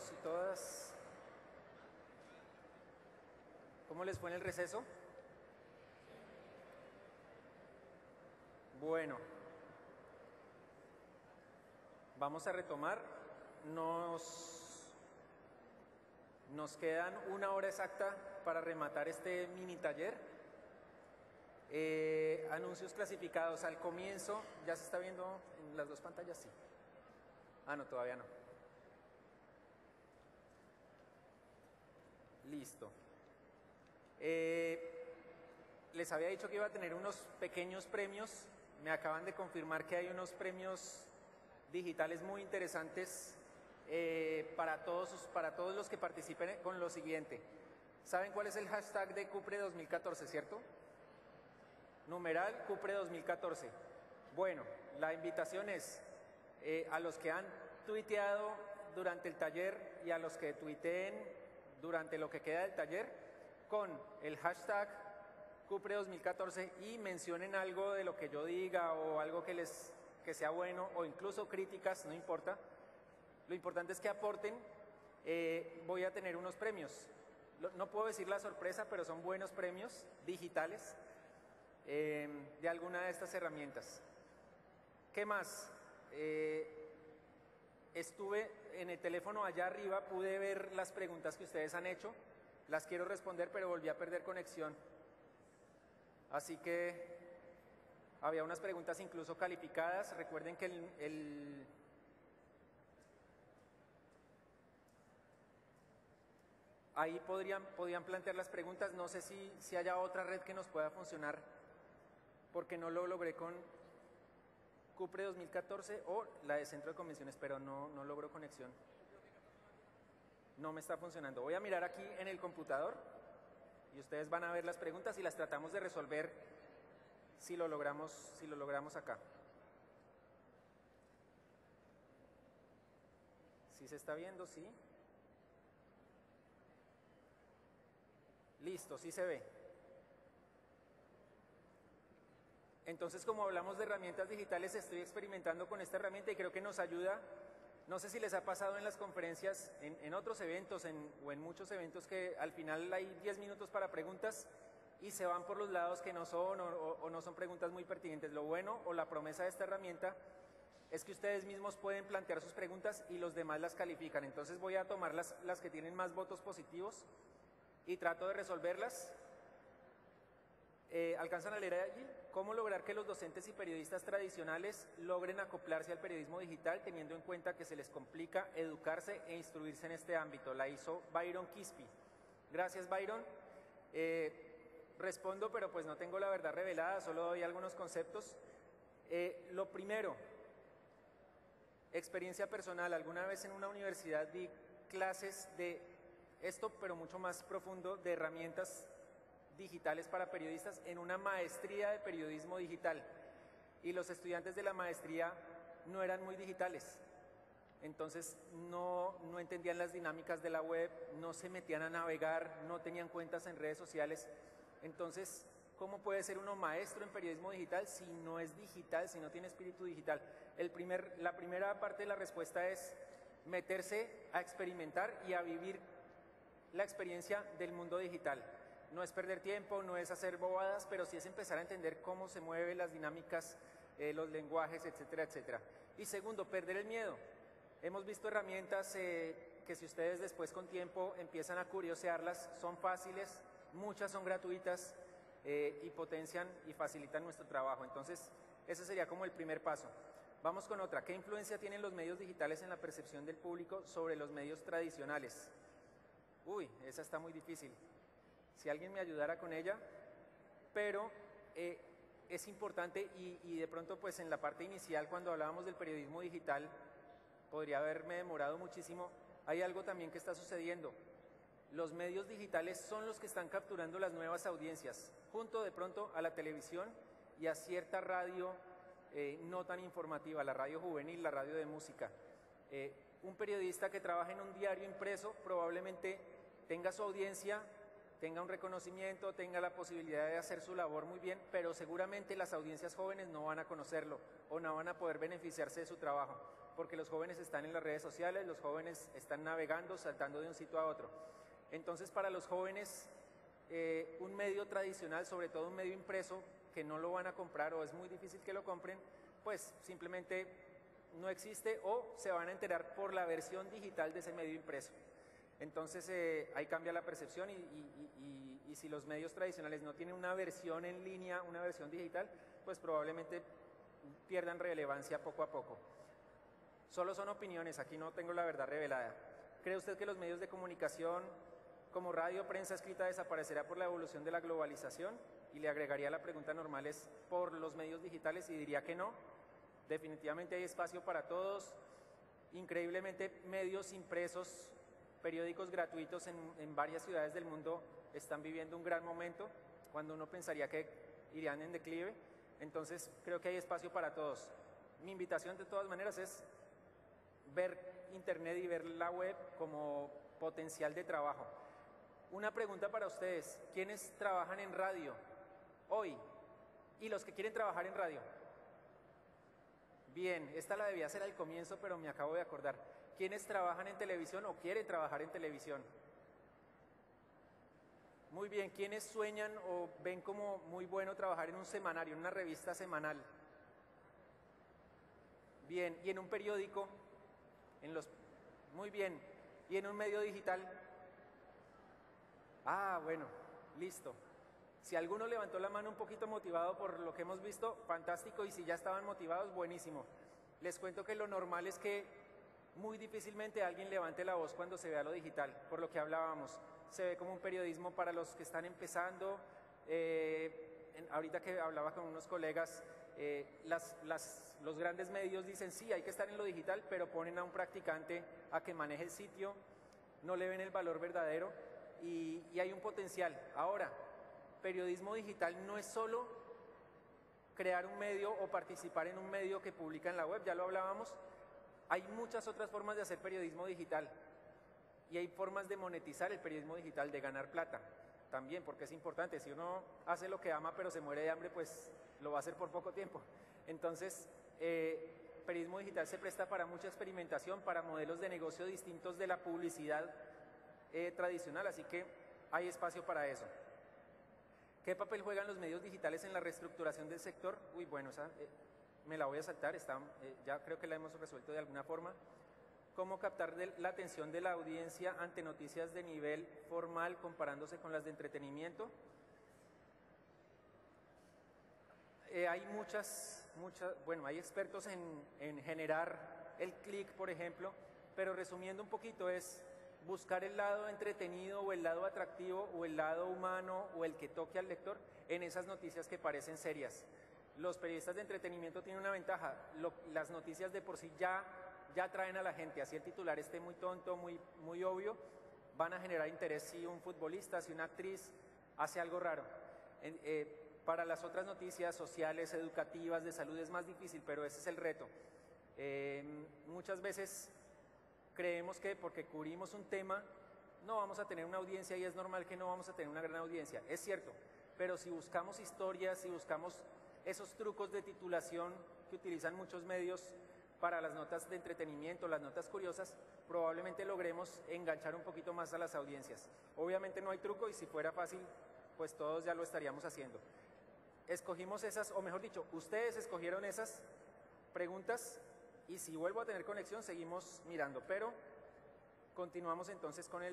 todos y todas. ¿Cómo les fue en el receso? Bueno, vamos a retomar. Nos quedan 1 hora exacta para rematar este mini taller. Anuncios clasificados al comienzo. ¿Ya se está viendo en las dos pantallas? Sí. Ah, no, todavía no. Listo. Les había dicho que iba a tener unos pequeños premios. Me acaban de confirmar que hay unos premios digitales muy interesantes para todos los que participen con lo siguiente. ¿Saben cuál es el hashtag de Cupre 2014, cierto? Numeral Cupre 2014. Bueno, la invitación es a los que han tuiteado durante el taller y a los que tuiteen durante lo que queda del taller con el hashtag Cupre 2014 y mencionen algo de lo que yo diga o algo que sea bueno o incluso críticas, no importa. Lo importante es que aporten. Voy a tener unos premios. No puedo decir la sorpresa, pero son buenos premios digitales de alguna de estas herramientas. ¿Qué más? Estuve en el teléfono allá arriba, pude ver las preguntas que ustedes han hecho. Las quiero responder, pero volví a perder conexión. Así que había unas preguntas incluso calificadas. Recuerden que ahí podían plantear las preguntas. No sé si haya otra red que nos pueda funcionar, porque no lo logré con Cupre 2014 o la de Centro de Convenciones, pero no logro conexión. No me está funcionando. Voy a mirar aquí en el computador y ustedes van a ver las preguntas y las tratamos de resolver si lo logramos acá. ¿Sí se está viendo? Sí. Listo, sí se ve. Entonces, como hablamos de herramientas digitales, estoy experimentando con esta herramienta y creo que nos ayuda. No sé si les ha pasado en las conferencias, en otros eventos o en muchos eventos que al final hay 10 minutos para preguntas y se van por los lados que no son o no son preguntas muy pertinentes. Lo bueno o la promesa de esta herramienta es que ustedes mismos pueden plantear sus preguntas y los demás las califican. Entonces voy a tomar las que tienen más votos positivos y trato de resolverlas. ¿Alcanzan a leer allí? ¿Cómo lograr que los docentes y periodistas tradicionales logren acoplarse al periodismo digital teniendo en cuenta que se les complica educarse e instruirse en este ámbito? La hizo Byron Quispe. Gracias, Byron. Respondo, pero pues no tengo la verdad revelada, solo doy algunos conceptos. Lo primero, experiencia personal. Alguna vez en una universidad di clases de esto, pero mucho más profundo, de herramientas digitales para periodistas en una maestría de periodismo digital, y los estudiantes de la maestría no eran muy digitales, entonces no entendían las dinámicas de la web, no se metían a navegar, no tenían cuentas en redes sociales. Entonces, ¿cómo puede ser uno maestro en periodismo digital si no es digital, si no tiene espíritu digital? La primera parte de la respuesta es meterse a experimentar y a vivir la experiencia del mundo digital. No es perder tiempo, no es hacer bobadas, pero sí es empezar a entender cómo se mueven las dinámicas, los lenguajes, etcétera, etcétera. Y segundo, perder el miedo. Hemos visto herramientas que si ustedes después con tiempo empiezan a curiosearlas, son fáciles, muchas son gratuitas y potencian y facilitan nuestro trabajo. Entonces, ese sería como el primer paso. Vamos con otra. ¿Qué influencia tienen los medios digitales en la percepción del público sobre los medios tradicionales? Uy, esa está muy difícil. Si alguien me ayudara con ella, pero es importante y de pronto pues en la parte inicial cuando hablábamos del periodismo digital, podría haberme demorado muchísimo. Hay algo también que está sucediendo. Los medios digitales son los que están capturando las nuevas audiencias, junto de pronto a la televisión y a cierta radio no tan informativa, la radio juvenil, la radio de música. Un periodista que trabaja en un diario impreso probablemente tenga su audiencia, tenga un reconocimiento, tenga la posibilidad de hacer su labor muy bien, pero seguramente las audiencias jóvenes no van a conocerlo o no van a poder beneficiarse de su trabajo. porque los jóvenes están en las redes sociales, los jóvenes están navegando, saltando de un sitio a otro. Entonces, para los jóvenes, un medio tradicional, sobre todo un medio impreso, que no lo van a comprar o es muy difícil que lo compren, pues simplemente no existe o se van a enterar por la versión digital de ese medio impreso. Entonces ahí cambia la percepción y si los medios tradicionales no tienen una versión en línea, una versión digital, pues probablemente pierdan relevancia poco a poco. Solo son opiniones, aquí no tengo la verdad revelada. ¿Cree usted que los medios de comunicación como radio, prensa escrita desaparecerá por la evolución de la globalización? Y le agregaría la pregunta normal, ¿es por los medios digitales? Y diría que no. Definitivamente hay espacio para todos. Increíblemente, medios impresos, periódicos gratuitos en varias ciudades del mundo están viviendo un gran momento, cuando uno pensaría que irían en declive. Entonces, creo que hay espacio para todos. Mi invitación, de todas maneras, es ver Internet y ver la web como potencial de trabajo. Una pregunta para ustedes: ¿quiénes trabajan en radio hoy? Y los que quieren trabajar en radio. Bien, esta la debía hacer al comienzo, pero me acabo de acordar. ¿Quiénes trabajan en televisión o quieren trabajar en televisión? Muy bien, ¿quiénes sueñan o ven como muy bueno trabajar en un semanario, en una revista semanal? Bien, ¿y en un periódico? Muy bien, ¿y en un medio digital? Ah, bueno, listo. Si alguno levantó la mano un poquito motivado por lo que hemos visto, fantástico, y si ya estaban motivados, buenísimo. Les cuento que lo normal es que muy difícilmente alguien levante la voz cuando se vea lo digital, por lo que hablábamos. Se ve como un periodismo para los que están empezando. Ahorita que hablaba con unos colegas, los grandes medios dicen sí, hay que estar en lo digital, pero ponen a un practicante a que maneje el sitio, no le ven el valor verdadero y hay un potencial. Ahora, periodismo digital no es solo crear un medio o participar en un medio que publica en la web, ya lo hablábamos. Hay muchas otras formas de hacer periodismo digital y hay formas de monetizar el periodismo digital, de ganar plata también, porque es importante. Si uno hace lo que ama pero se muere de hambre, pues lo va a hacer por poco tiempo. Entonces, periodismo digital se presta para mucha experimentación, para modelos de negocio distintos de la publicidad tradicional, así que hay espacio para eso. ¿Qué papel juegan los medios digitales en la reestructuración del sector? Uy, bueno, esa me la voy a saltar, ya creo que la hemos resuelto de alguna forma. ¿Cómo captar la atención de la audiencia ante noticias de nivel formal comparándose con las de entretenimiento? Hay hay expertos en generar el clic, por ejemplo, pero resumiendo un poquito es buscar el lado entretenido o el lado atractivo o el lado humano o el que toque al lector en esas noticias que parecen serias. Los periodistas de entretenimiento tienen una ventaja: las noticias de por sí ya atraen a la gente, así el titular esté muy tonto, muy obvio, van a generar interés si un futbolista, si una actriz hace algo raro. Para las otras noticias sociales, educativas, de salud es más difícil, pero ese es el reto. Muchas veces creemos que porque cubrimos un tema no vamos a tener una audiencia, y es normal que no vamos a tener una gran audiencia, es cierto, pero si buscamos historias, si buscamos esos trucos de titulación que utilizan muchos medios para las notas de entretenimiento, las notas curiosas, probablemente logremos enganchar un poquito más a las audiencias. Obviamente no hay truco, y si fuera fácil, pues todos ya lo estaríamos haciendo. Escogimos esas, o mejor dicho, ustedes escogieron esas preguntas, y si vuelvo a tener conexión seguimos mirando, pero continuamos entonces con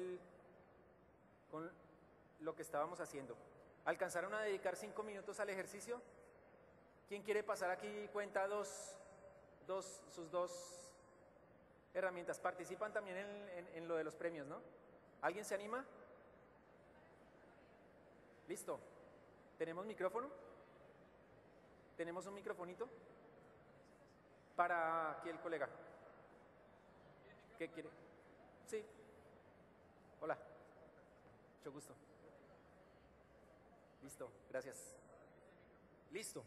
lo que estábamos haciendo. ¿Alcanzaron a dedicar 5 minutos al ejercicio? ¿Quién quiere pasar aquí cuenta sus dos herramientas? Participan también en lo de los premios, ¿no? ¿Alguien se anima? Listo. ¿Tenemos micrófono? ¿Tenemos un microfonito? Para aquí el colega. ¿Qué quiere? Sí. Hola. Mucho gusto. Listo, gracias. Listo.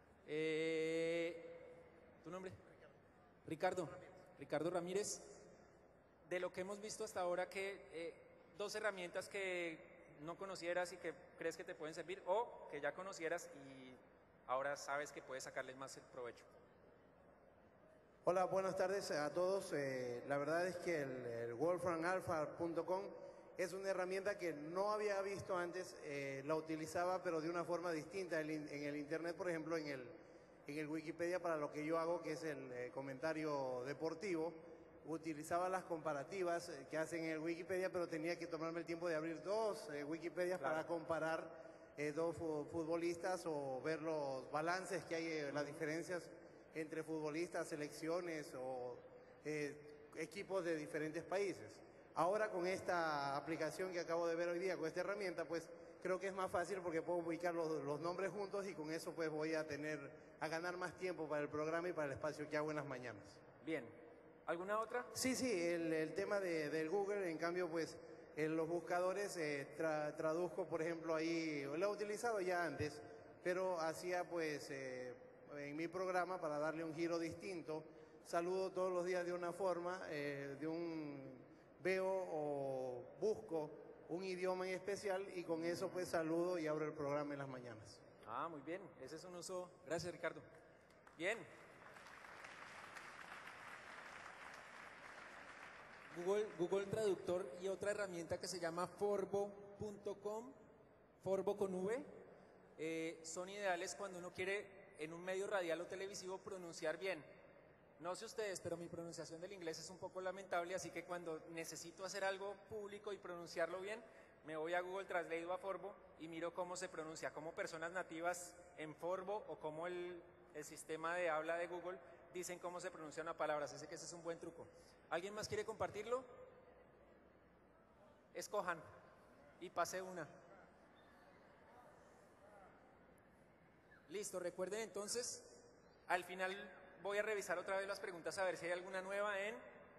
¿Tu nombre? Ricardo. Ricardo Ramírez. De lo que hemos visto hasta ahora, dos herramientas que no conocieras y que crees que te pueden servir, o que ya conocieras y ahora sabes que puedes sacarles más el provecho. Hola, buenas tardes a todos. La verdad es que el wolframalpha.com es una herramienta que no había visto antes, la utilizaba pero de una forma distinta en el Internet, por ejemplo en el Wikipedia para lo que yo hago, que es el comentario deportivo. Utilizaba las comparativas que hacen en el Wikipedia, pero tenía que tomarme el tiempo de abrir dos Wikipedias para comparar dos futbolistas o ver los balances que hay, las diferencias entre futbolistas, selecciones o equipos de diferentes países. Ahora con esta aplicación que acabo de ver hoy día, con esta herramienta, pues creo que es más fácil porque puedo ubicar los nombres juntos y con eso pues voy a ganar más tiempo para el programa y para el espacio que hago en las mañanas. Bien. ¿Alguna otra? Sí, el tema del Google, en cambio, pues en los buscadores traduzco, por ejemplo, ahí, lo he utilizado ya antes, pero hacía pues en mi programa para darle un giro distinto. Saludo todos los días de una forma, veo o busco un idioma en especial y con eso pues saludo y abro el programa en las mañanas. Ah, muy bien, ese es un uso. Gracias, Ricardo. Bien. Google Traductor y otra herramienta que se llama Forvo.com, Forvo con V, son ideales cuando uno quiere en un medio radial o televisivo pronunciar bien. No sé ustedes, pero mi pronunciación del inglés es un poco lamentable, así que cuando necesito hacer algo público y pronunciarlo bien, me voy a Google Translate o a Forvo y miro cómo se pronuncia, cómo personas nativas en Forvo o cómo el sistema de habla de Google dicen cómo se pronuncia una palabra. Así que ese es un buen truco. ¿Alguien más quiere compartirlo? Escojan y pase una. Listo, recuerden entonces, al final voy a revisar otra vez las preguntas a ver si hay alguna nueva en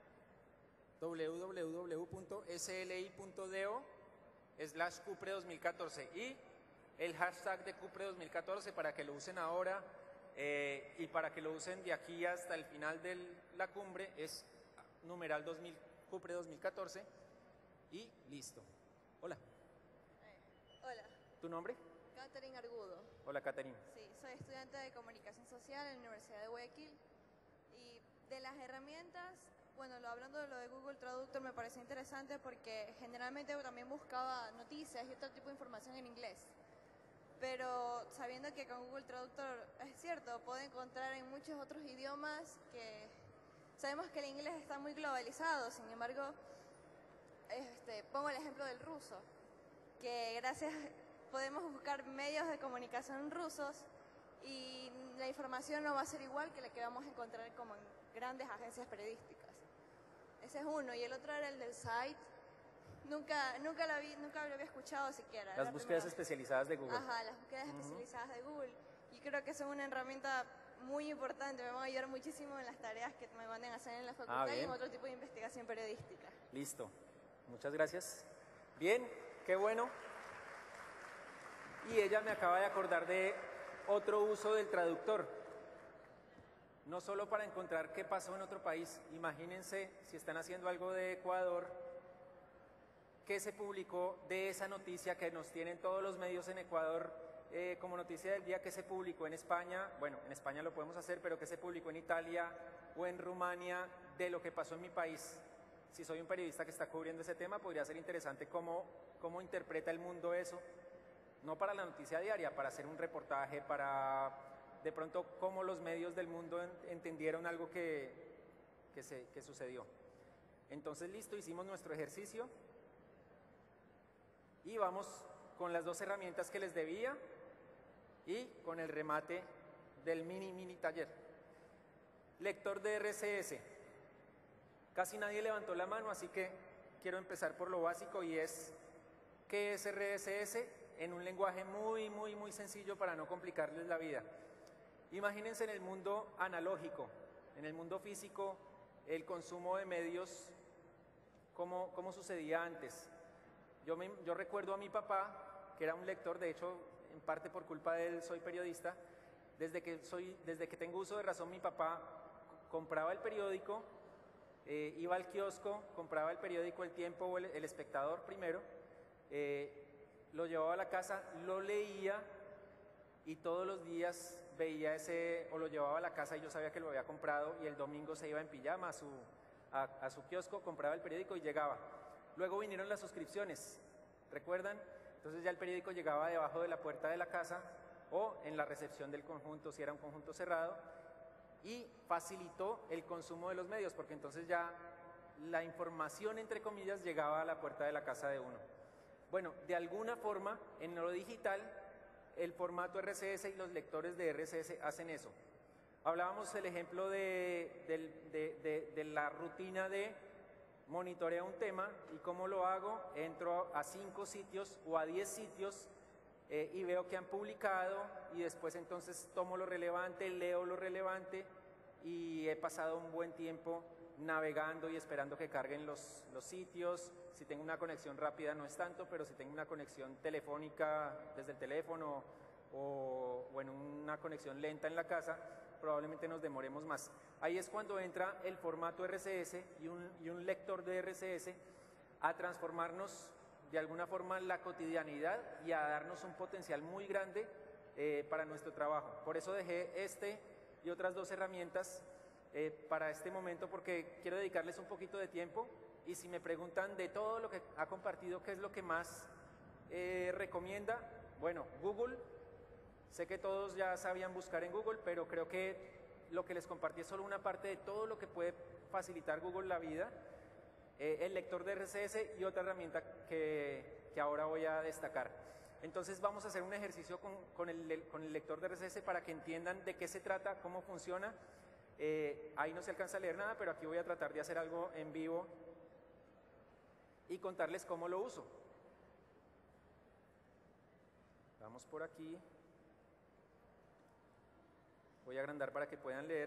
www.sli.do/Cupre2014 y el hashtag de Cupre2014 para que lo usen ahora y para que lo usen de aquí hasta el final de la cumbre es numeral Cupre 2014 y listo. Hola. Hola. ¿Tu nombre? Catherine Argudo. Hola, Catherine. Sí, soy estudiante de Comunicación Social en la Universidad de Guayaquil. Y de las herramientas, bueno, hablando de lo de Google Traductor me pareció interesante porque generalmente también buscaba noticias y otro tipo de información en inglés. Pero sabiendo que con Google Traductor, es cierto, puedo encontrar en muchos otros idiomas que sabemos que el inglés está muy globalizado, sin embargo, pongo el ejemplo del ruso, que gracias podemos buscar medios de comunicación rusos y la información no va a ser igual que la que vamos a encontrar como en grandes agencias periodísticas. Ese es uno. Y el otro era el del site. Nunca lo había escuchado siquiera. Las búsquedas especializadas de Google. Ajá, las búsquedas especializadas de Google. Y creo que son una herramienta muy importante. Me van a ayudar muchísimo en las tareas que me manden a hacer en la facultad y en otro tipo de investigación periodística. Listo. Muchas gracias. Bien, qué bueno. Y ella me acaba de acordar de otro uso del traductor. No solo para encontrar qué pasó en otro país. Imagínense si están haciendo algo de Ecuador, qué se publicó de esa noticia que nos tienen todos los medios en Ecuador como noticia del día, que se publicó en España. Bueno, en España lo podemos hacer, pero que se publicó en Italia o en Rumania de lo que pasó en mi país. Si soy un periodista que está cubriendo ese tema, podría ser interesante cómo interpreta el mundo eso. No para la noticia diaria, para hacer un reportaje, para de pronto cómo los medios del mundo entendieron algo que sucedió. Entonces, listo, hicimos nuestro ejercicio y vamos con las dos herramientas que les debía y con el remate del mini taller. Lector de RCS. Casi nadie levantó la mano, así que quiero empezar por lo básico y es ¿qué es RSS? En un lenguaje muy sencillo para no complicarles la vida. Imagínense en el mundo analógico, en el mundo físico, el consumo de medios, ¿cómo sucedía antes? Yo recuerdo a mi papá, que era un lector, de hecho, en parte por culpa de él soy periodista. Desde que tengo uso de razón, mi papá compraba el periódico, iba al kiosco, compraba el periódico El Tiempo o el Espectador primero, lo llevaba a la casa, lo leía y todos los días veía ese, o lo llevaba a la casa y yo sabía que lo había comprado, y el domingo se iba en pijama a su kiosco, compraba el periódico y llegaba. Luego vinieron las suscripciones, ¿recuerdan? Entonces ya el periódico llegaba debajo de la puerta de la casa o en la recepción del conjunto, si era un conjunto cerrado, y facilitó el consumo de los medios, porque entonces ya la información, entre comillas, llegaba a la puerta de la casa de uno. Bueno, de alguna forma, en lo digital, el formato RCS y los lectores de RCS hacen eso. Hablábamos del ejemplo de la rutina de monitorear un tema, y cómo lo hago. Entro a 5 sitios o a 10 sitios y veo que han publicado, y después entonces tomo lo relevante, leo lo relevante, y he pasado un buen tiempo navegando y esperando que carguen los sitios. Si tengo una conexión rápida no es tanto, pero si tengo una conexión telefónica desde el teléfono o en una conexión lenta en la casa, probablemente nos demoremos más. Ahí es cuando entra el formato RCS y un lector de RCS a transformarnos de alguna forma la cotidianidad y a darnos un potencial muy grande para nuestro trabajo. Por eso dejé este y otras 2 herramientas para este momento, porque quiero dedicarles un poquito de tiempo. Y si me preguntan de todo lo que ha compartido, ¿qué es lo que más recomienda? Bueno, Google. Sé que todos ya sabían buscar en Google, pero creo que lo que les compartí es solo una parte de todo lo que puede facilitar Google la vida. El lector de RCS y otra herramienta que ahora voy a destacar. Entonces vamos a hacer un ejercicio con el lector de RCS para que entiendan de qué se trata, cómo funciona. Ahí no se alcanza a leer nada, pero aquí voy a tratar de hacer algo en vivo y contarles cómo lo uso. Vamos por aquí. Voy a agrandar para que puedan leer.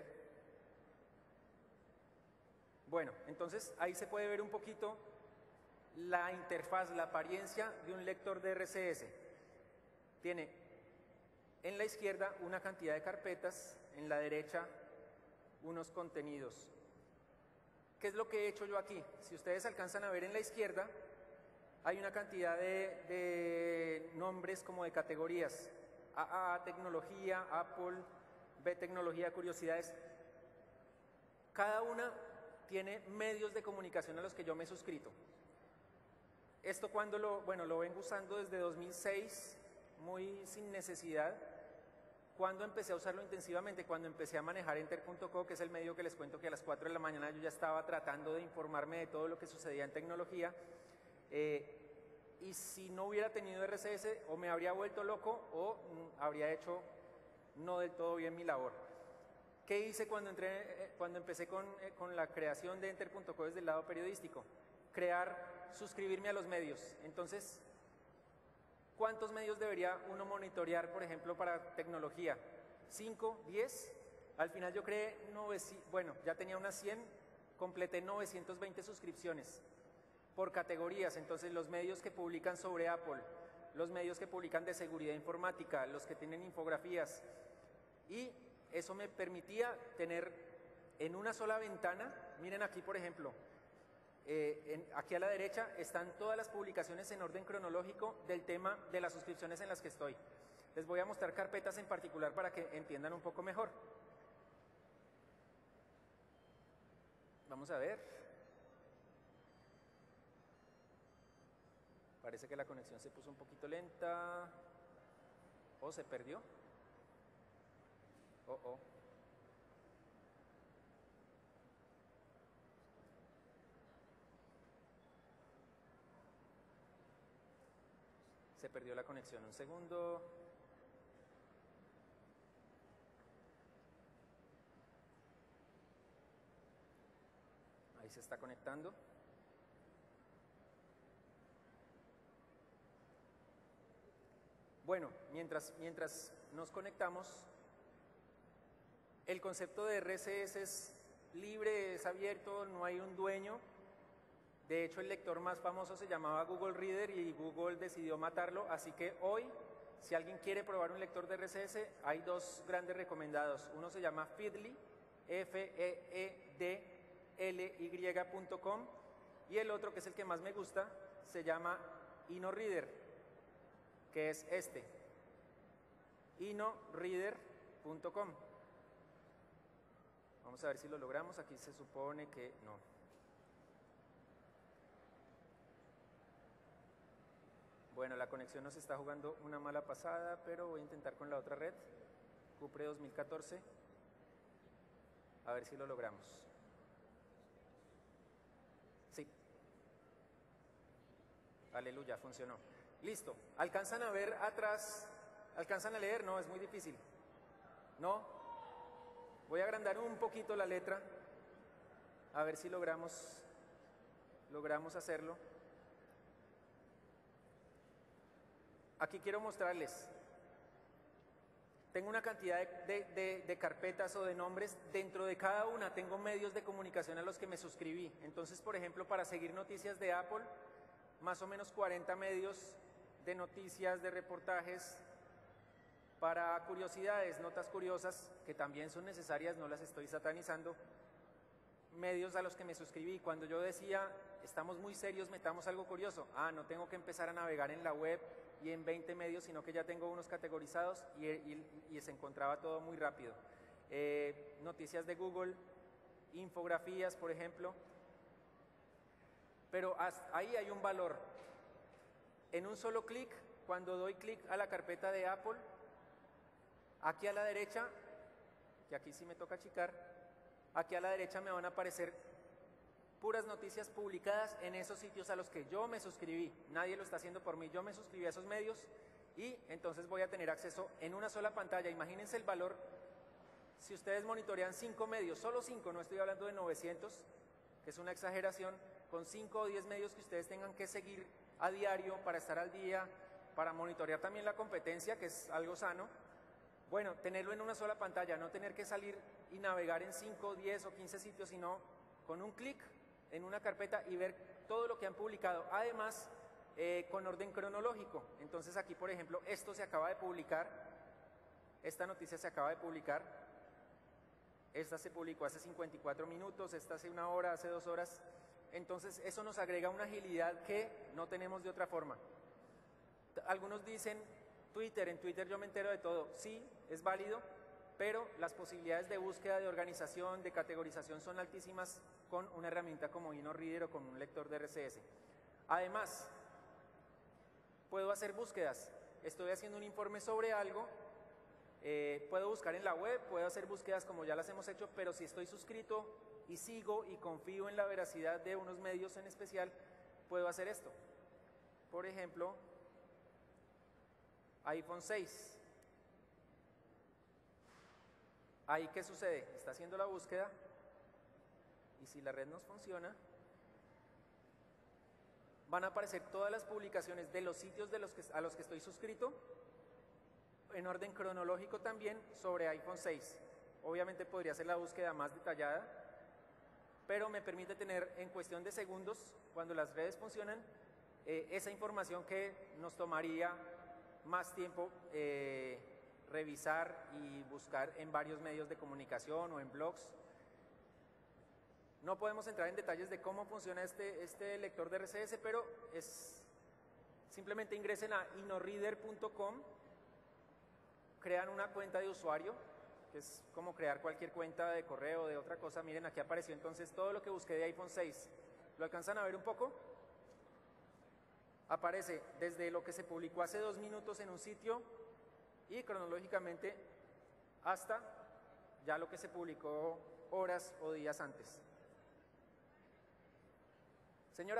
Bueno, entonces ahí se puede ver un poquito la interfaz, la apariencia de un lector de RCS. Tiene en la izquierda una cantidad de carpetas, en la derecha unos contenidos. ¿Qué es lo que he hecho yo aquí? Si ustedes alcanzan a ver en la izquierda, hay una cantidad de nombres como de categorías. A, tecnología, Apple, B, tecnología, curiosidades. Cada una tiene medios de comunicación a los que yo me he suscrito. Esto cuando lo vengo usando desde 2006, muy sin necesidad. Cuando empecé a usarlo intensivamente, cuando empecé a manejar Enter.co, que es el medio que les cuento que a las 4 de la mañana yo ya estaba tratando de informarme de todo lo que sucedía en tecnología, y si no hubiera tenido RCS, o me habría vuelto loco o habría hecho no del todo bien mi labor. ¿Qué hice cuando empecé con la creación de Enter.co desde el lado periodístico? Suscribirme a los medios. Entonces, ¿cuántos medios debería uno monitorear, por ejemplo, para tecnología? ¿5? ¿10? Al final yo creé, ya tenía unas 100, completé 920 suscripciones por categorías. Entonces, los medios que publican sobre Apple, los medios que publican de seguridad informática, los que tienen infografías, y eso me permitía tener en una sola ventana. Miren aquí, por ejemplo, aquí a la derecha están todas las publicaciones en orden cronológico del tema de las suscripciones en las que estoy. Les voy a mostrar carpetas en particular para que entiendan un poco mejor. Vamos a ver. Parece que la conexión se puso un poquito lenta. ¿O se perdió? Se perdió la conexión. Un segundo. Ahí se está conectando. Bueno, mientras nos conectamos, el concepto de RCS es libre, es abierto, no hay un dueño. De hecho, el lector más famoso se llamaba Google Reader y Google decidió matarlo, así que hoy, si alguien quiere probar un lector de RCS, hay 2 grandes recomendados. Uno se llama Feedly, feedly.com, y el otro, que es el que más me gusta, se llama InnoReader, que es este, innoreader.com. www.red.com. Vamos a ver si lo logramos. Aquí se supone que no. Bueno, la conexión nos está jugando una mala pasada, pero voy a intentar con la otra red, Cupre 2014, a ver si lo logramos. Sí. Aleluya, funcionó. Listo. ¿Alcanzan a ver atrás? ¿Alcanzan a leer? No, es muy difícil. ¿No? Voy a agrandar un poquito la letra, a ver si logramos hacerlo. Aquí quiero mostrarles, tengo una cantidad de carpetas o de nombres, dentro de cada una tengo medios de comunicación a los que me suscribí. Entonces, por ejemplo, para seguir noticias de Apple, más o menos 40 medios de noticias, de reportajes. Para curiosidades, notas curiosas, que también son necesarias, no las estoy satanizando, medios a los que me suscribí. Cuando yo decía, estamos muy serios, metamos algo curioso, no tengo que empezar a navegar en la web y en 20 medios, sino que ya tengo unos categorizados y se encontraba todo muy rápido. Noticias de Google, infografías, por ejemplo, pero ahí hay un valor. En un solo clic, cuando doy clic a la carpeta de Apple, aquí a la derecha, que aquí sí me toca achicar, aquí a la derecha me van a aparecer puras noticias publicadas en esos sitios a los que yo me suscribí. Nadie lo está haciendo por mí, yo me suscribí a esos medios y entonces voy a tener acceso en una sola pantalla. Imagínense el valor, si ustedes monitorean 5 medios, solo 5, no estoy hablando de 900, que es una exageración, con 5 o 10 medios que ustedes tengan que seguir a diario para estar al día, para monitorear también la competencia, que es algo sano. Bueno, tenerlo en una sola pantalla, no tener que salir y navegar en 5, 10 o 15 sitios, sino con un clic en una carpeta y ver todo lo que han publicado. Además, con orden cronológico. Entonces aquí, por ejemplo, esto se acaba de publicar, esta noticia se acaba de publicar, esta se publicó hace 54 minutos, esta hace 1 hora, hace 2 horas. Entonces eso nos agrega una agilidad que no tenemos de otra forma. Algunos dicen, en Twitter yo me entero de todo. Sí, es válido, pero las posibilidades de búsqueda, de organización, de categorización son altísimas con una herramienta como InnoReader o con un lector de RCS. Además, puedo hacer búsquedas. Estoy haciendo un informe sobre algo, puedo buscar en la web, puedo hacer búsquedas como ya las hemos hecho, pero si estoy suscrito y sigo y confío en la veracidad de unos medios en especial, puedo hacer esto. Por ejemplo, iPhone 6. Ahí, ¿qué sucede? Está haciendo la búsqueda y si la red no funciona, van a aparecer todas las publicaciones de los sitios a los que estoy suscrito, en orden cronológico también, sobre iPhone 6. Obviamente podría hacer la búsqueda más detallada, pero me permite tener en cuestión de segundos, cuando las redes funcionan, esa información que nos tomaría más tiempo revisar y buscar en varios medios de comunicación o en blogs. No podemos entrar en detalles de cómo funciona este lector de RCS, pero simplemente ingresen a innoreader.com, crean una cuenta de usuario, que es como crear cualquier cuenta de correo o de otra cosa. Miren, aquí apareció entonces todo lo que busqué de iPhone 6. ¿Lo alcanzan a ver un poco? Aparece desde lo que se publicó hace 2 minutos en un sitio y cronológicamente hasta ya lo que se publicó horas o días antes. Señora.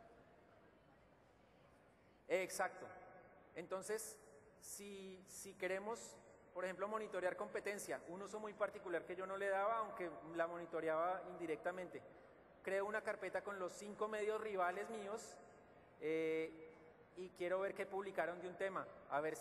Exacto. Entonces, si queremos, por ejemplo, monitorear competencia, un uso muy particular que yo no le daba, aunque la monitoreaba indirectamente, creo una carpeta con los 5 medios rivales míos y quiero ver qué publicaron de un tema, a ver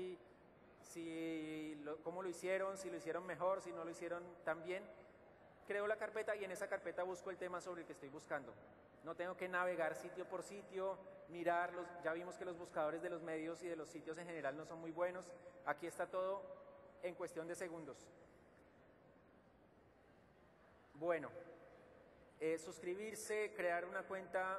cómo lo hicieron, si lo hicieron mejor, si no lo hicieron tan bien. Creo la carpeta y en esa carpeta busco el tema sobre el que estoy buscando. No tengo que navegar sitio por sitio, mirarlos. Ya vimos que los buscadores de los medios y de los sitios en general no son muy buenos. Aquí está todo en cuestión de segundos. Bueno, suscribirse, crear una cuenta,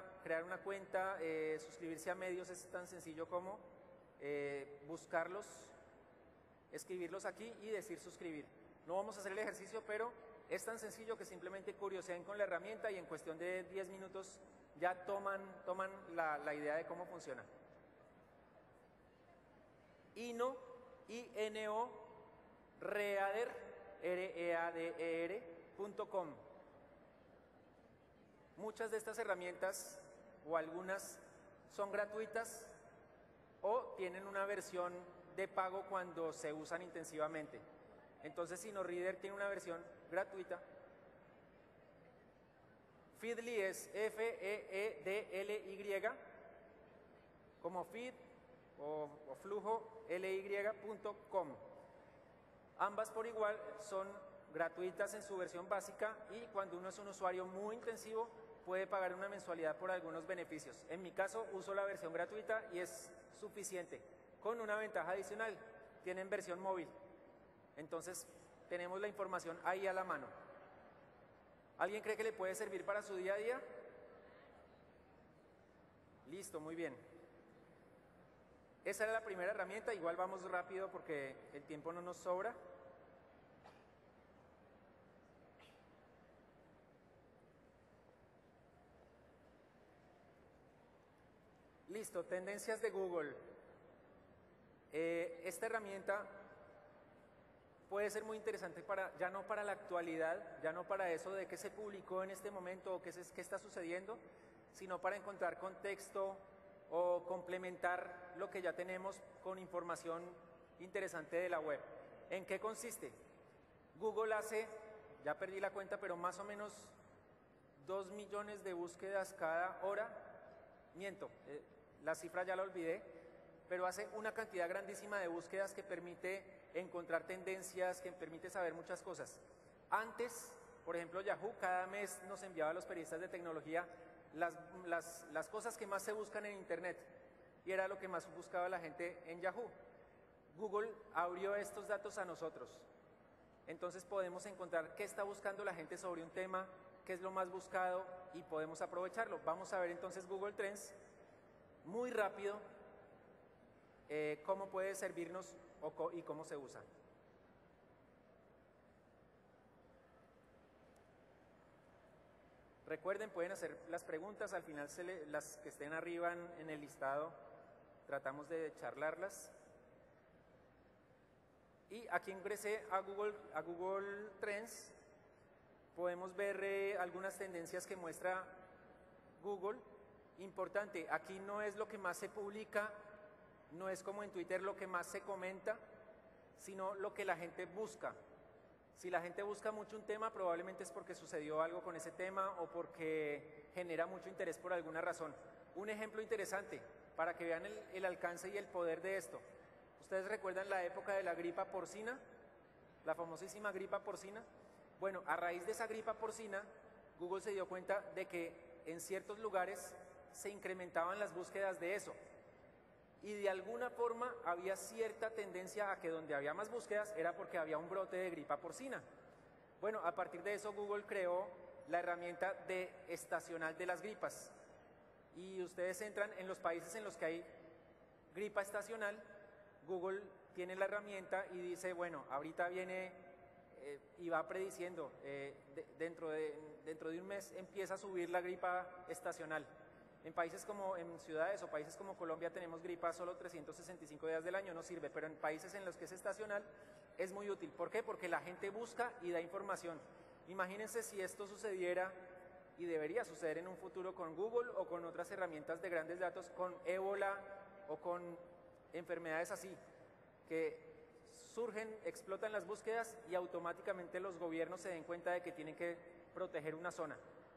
suscribirse a medios es tan sencillo como buscarlos escribirlos aquí y decir suscribir. No vamos a hacer el ejercicio, pero es tan sencillo que simplemente curioseen con la herramienta y en cuestión de 10 minutos ya toman la idea de cómo funciona. INO, I-N-O, Reader, R-E-A-D-E-R.com. Muchas de estas herramientas, o algunas, son gratuitas o tienen una versión de pago cuando se usan intensivamente. Entonces, InnoReader tiene una versión gratuita. Feedly es F-E-E-D-L-Y, como feed o flujo ly.com. Ambas por igual son gratuitas en su versión básica y cuando uno es un usuario muy intensivo puede pagar una mensualidad por algunos beneficios. En mi caso uso la versión gratuita y es suficiente, con una ventaja adicional: tienen versión móvil. Entonces tenemos la información ahí a la mano. ¿Alguien cree que le puede servir para su día a día? Listo, muy bien. Esa era la primera herramienta, igual vamos rápido porque el tiempo no nos sobra. Listo, tendencias de Google. Esta herramienta puede ser muy interesante ya no para la actualidad, ya no para eso de qué se publicó en este momento o qué está sucediendo, sino para encontrar contexto o complementar lo que ya tenemos con información interesante de la web. ¿En qué consiste? Google hace, ya perdí la cuenta, pero más o menos 2 millones de búsquedas cada hora. Miento, la cifra ya la olvidé, pero hace una cantidad grandísima de búsquedas que permite encontrar tendencias, que permite saber muchas cosas. Antes, por ejemplo, Yahoo cada mes nos enviaba a los periodistas de tecnología las cosas que más se buscan en Internet, y era lo que más buscaba la gente en Yahoo. Google abrió estos datos a nosotros, entonces podemos encontrar qué está buscando la gente sobre un tema, qué es lo más buscado y podemos aprovecharlo. Vamos a ver entonces Google Trends muy rápido, cómo puede servirnos y cómo se usa. Recuerden, pueden hacer las preguntas, al final las que estén arriba en el listado tratamos de charlarlas. Y aquí ingresé a Google Trends, podemos ver algunas tendencias que muestra Google. Importante, aquí no es lo que más se publica, no es como en Twitter lo que más se comenta, sino lo que la gente busca. Si la gente busca mucho un tema, probablemente es porque sucedió algo con ese tema o porque genera mucho interés por alguna razón. Un ejemplo interesante para que vean el alcance y el poder de esto. ¿Ustedes recuerdan la época de la gripa porcina? La famosísima gripa porcina. Bueno, a raíz de esa gripa porcina, Google se dio cuenta de que en ciertos lugares se incrementaban las búsquedas de eso. Y de alguna forma había cierta tendencia a que donde había más búsquedas era porque había un brote de gripa porcina. Bueno, a partir de eso Google creó la herramienta de estacional de las gripas. Y ustedes entran en los países en los que hay gripa estacional, Google tiene la herramienta y dice, bueno, ahorita viene y va prediciendo, dentro de un mes empieza a subir la gripa estacional. En países como en ciudades o países como Colombia tenemos gripa solo 365 días del año, no sirve, pero en países en los que es estacional es muy útil. ¿Por qué? Porque la gente busca y da información. Imagínense si esto sucediera, y debería suceder en un futuro con Google o con otras herramientas de grandes datos, con ébola o con enfermedades así, que surgen, explotan las búsquedas y automáticamente los gobiernos se den cuenta de que tienen que proteger una zona.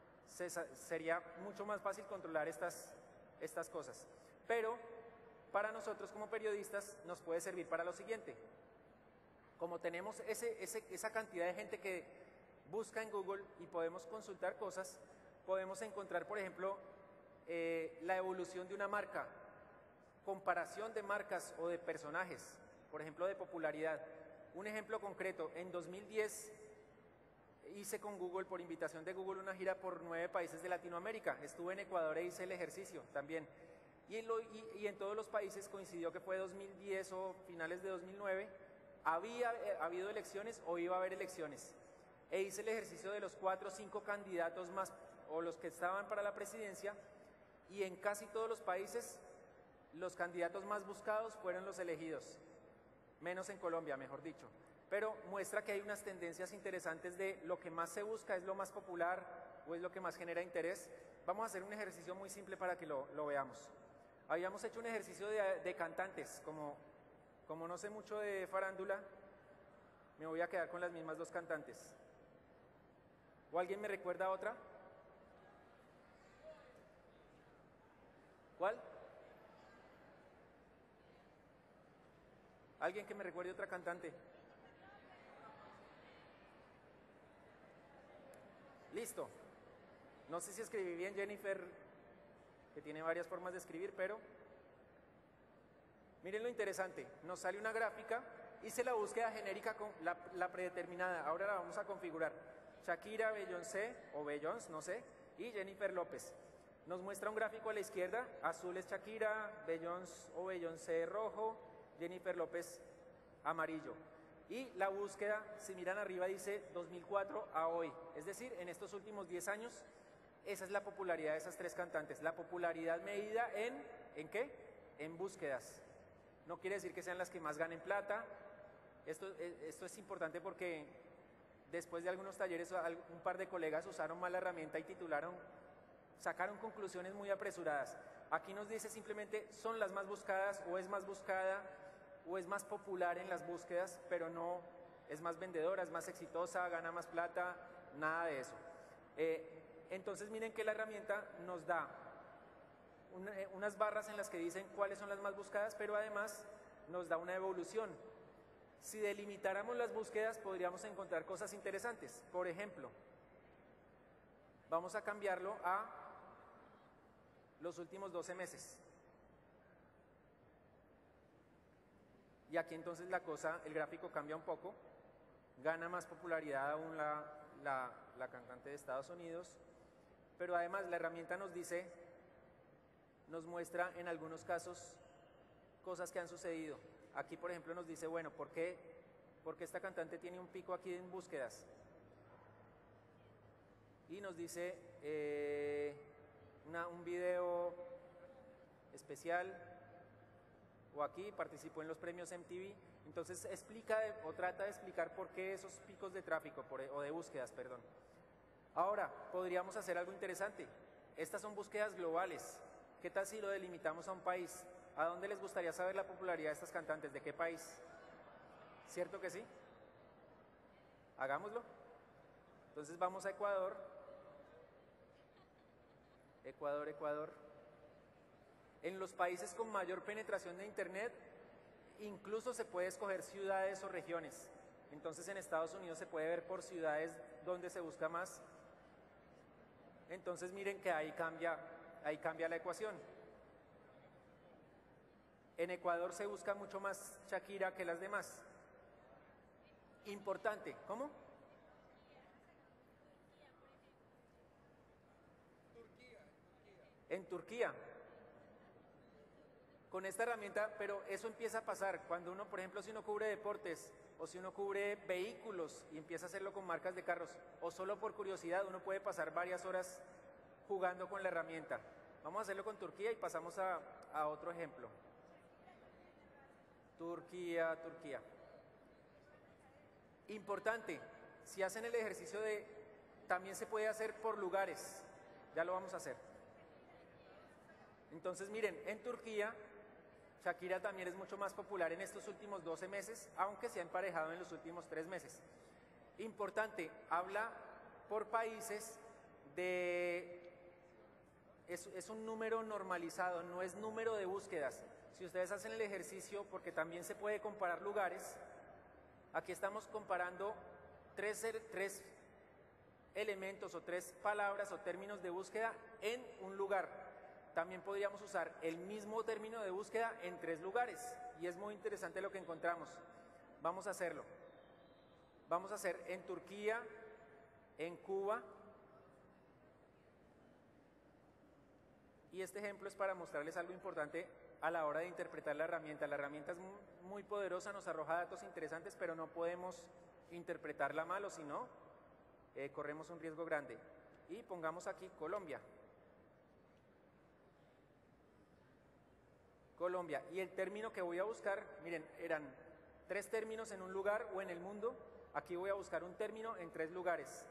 Sería mucho más fácil controlar estas cosas. Pero para nosotros como periodistas nos puede servir para lo siguiente. Como tenemos esa cantidad de gente que busca en Google y podemos consultar cosas, podemos encontrar, por ejemplo, la evolución de una marca, comparación de marcas o de personajes, por ejemplo, de popularidad. Un ejemplo concreto, en 2010 hice con Google, por invitación de Google, una gira por 9 países de Latinoamérica. Estuve en Ecuador e hice el ejercicio también. Y en todos los países coincidió que fue 2010 o finales de 2009 había habido elecciones o iba a haber elecciones. E hice el ejercicio de los 4 o 5 candidatos más, o los que estaban para la presidencia, y en casi todos los países los candidatos más buscados fueron los elegidos, menos en Colombia, mejor dicho. Pero muestra que hay unas tendencias interesantes de lo que más se busca es lo más popular o es lo que más genera interés. Vamos a hacer un ejercicio muy simple para que lo veamos. Habíamos hecho un ejercicio de cantantes, como no sé mucho de farándula, me voy a quedar con las mismas 2 cantantes. ¿O alguien me recuerda otra? ¿Cuál? ¿Alguien que me recuerde otra cantante? Listo. No sé si escribí bien, Jennifer, que tiene varias formas de escribir, pero miren lo interesante. Nos sale una gráfica, hice la búsqueda genérica con la predeterminada, ahora la vamos a configurar. Shakira, Beyoncé, o Beyoncé, no sé, y Jennifer López. Nos muestra un gráfico a la izquierda, azul es Shakira, Beyoncé o Beyoncé rojo, Jennifer López amarillo. Y la búsqueda, si miran arriba, dice 2004 a hoy. Es decir, en estos últimos 10 años, esa es la popularidad de esas 3 cantantes. La popularidad medida ¿en qué? En búsquedas. No quiere decir que sean las que más ganen plata. Esto es importante porque después de algunos talleres, un par de colegas usaron mal la herramienta y sacaron conclusiones muy apresuradas. Aquí nos dice simplemente son las más buscadas o es más buscada o es más popular en las búsquedas, pero no es más vendedora, es más exitosa, gana más plata, nada de eso. Entonces miren que la herramienta nos da unas barras en las que dicen cuáles son las más buscadas, pero además nos da una evolución. Si delimitáramos las búsquedas podríamos encontrar cosas interesantes. Por ejemplo, vamos a cambiarlo a los últimos 12 meses. Y aquí entonces el gráfico cambia un poco, gana más popularidad aún la cantante de Estados Unidos, pero además la herramienta nos muestra en algunos casos cosas que han sucedido. Aquí por ejemplo nos dice, bueno, ¿por qué esta cantante tiene un pico aquí en búsquedas? Y nos dice un video especial, o aquí participó en los premios MTV, entonces explica o trata de explicar por qué esos picos de tráfico, o de búsquedas, perdón. Ahora, podríamos hacer algo interesante. Estas son búsquedas globales. ¿Qué tal si lo delimitamos a un país? ¿A dónde les gustaría saber la popularidad de estas cantantes? ¿De qué país? ¿Cierto que sí? Hagámoslo. Entonces vamos a Ecuador. Ecuador. En los países con mayor penetración de Internet, incluso se puede escoger ciudades o regiones. Entonces en Estados Unidos se puede ver por ciudades donde se busca más. Entonces miren que ahí cambia la ecuación. En Ecuador se busca mucho más Shakira que las demás. Importante, ¿cómo? En Turquía. Con esta herramienta, pero eso empieza a pasar cuando uno, por ejemplo, si uno cubre deportes o si uno cubre vehículos y empieza a hacerlo con marcas de carros o solo por curiosidad, uno puede pasar varias horas jugando con la herramienta. Vamos a hacerlo con Turquía y pasamos a otro ejemplo. Turquía. Importante, si hacen el ejercicio también se puede hacer por lugares, ya lo vamos a hacer. Entonces miren, en Turquía, Shakira también es mucho más popular en estos últimos 12 meses, aunque se ha emparejado en los últimos 3 meses. Importante, habla por países es un número normalizado, no es número de búsquedas. Si ustedes hacen el ejercicio, porque también se puede comparar lugares, aquí estamos comparando tres elementos o 3 palabras o términos de búsqueda en un lugar. También podríamos usar el mismo término de búsqueda en 3 lugares y es muy interesante lo que encontramos. Vamos a hacerlo. Vamos a hacer en Turquía, en Cuba Y este ejemplo es para mostrarles algo importante a la hora de interpretar la herramienta. La herramienta es muy poderosa, nos arroja datos interesantes, pero no podemos interpretarla mal, o si no, corremos un riesgo grande. Y pongamos aquí Colombia. Colombia. Y el término que voy a buscar, miren, eran 3 términos en un lugar o en el mundo. Aquí voy a buscar un término en 3 lugares.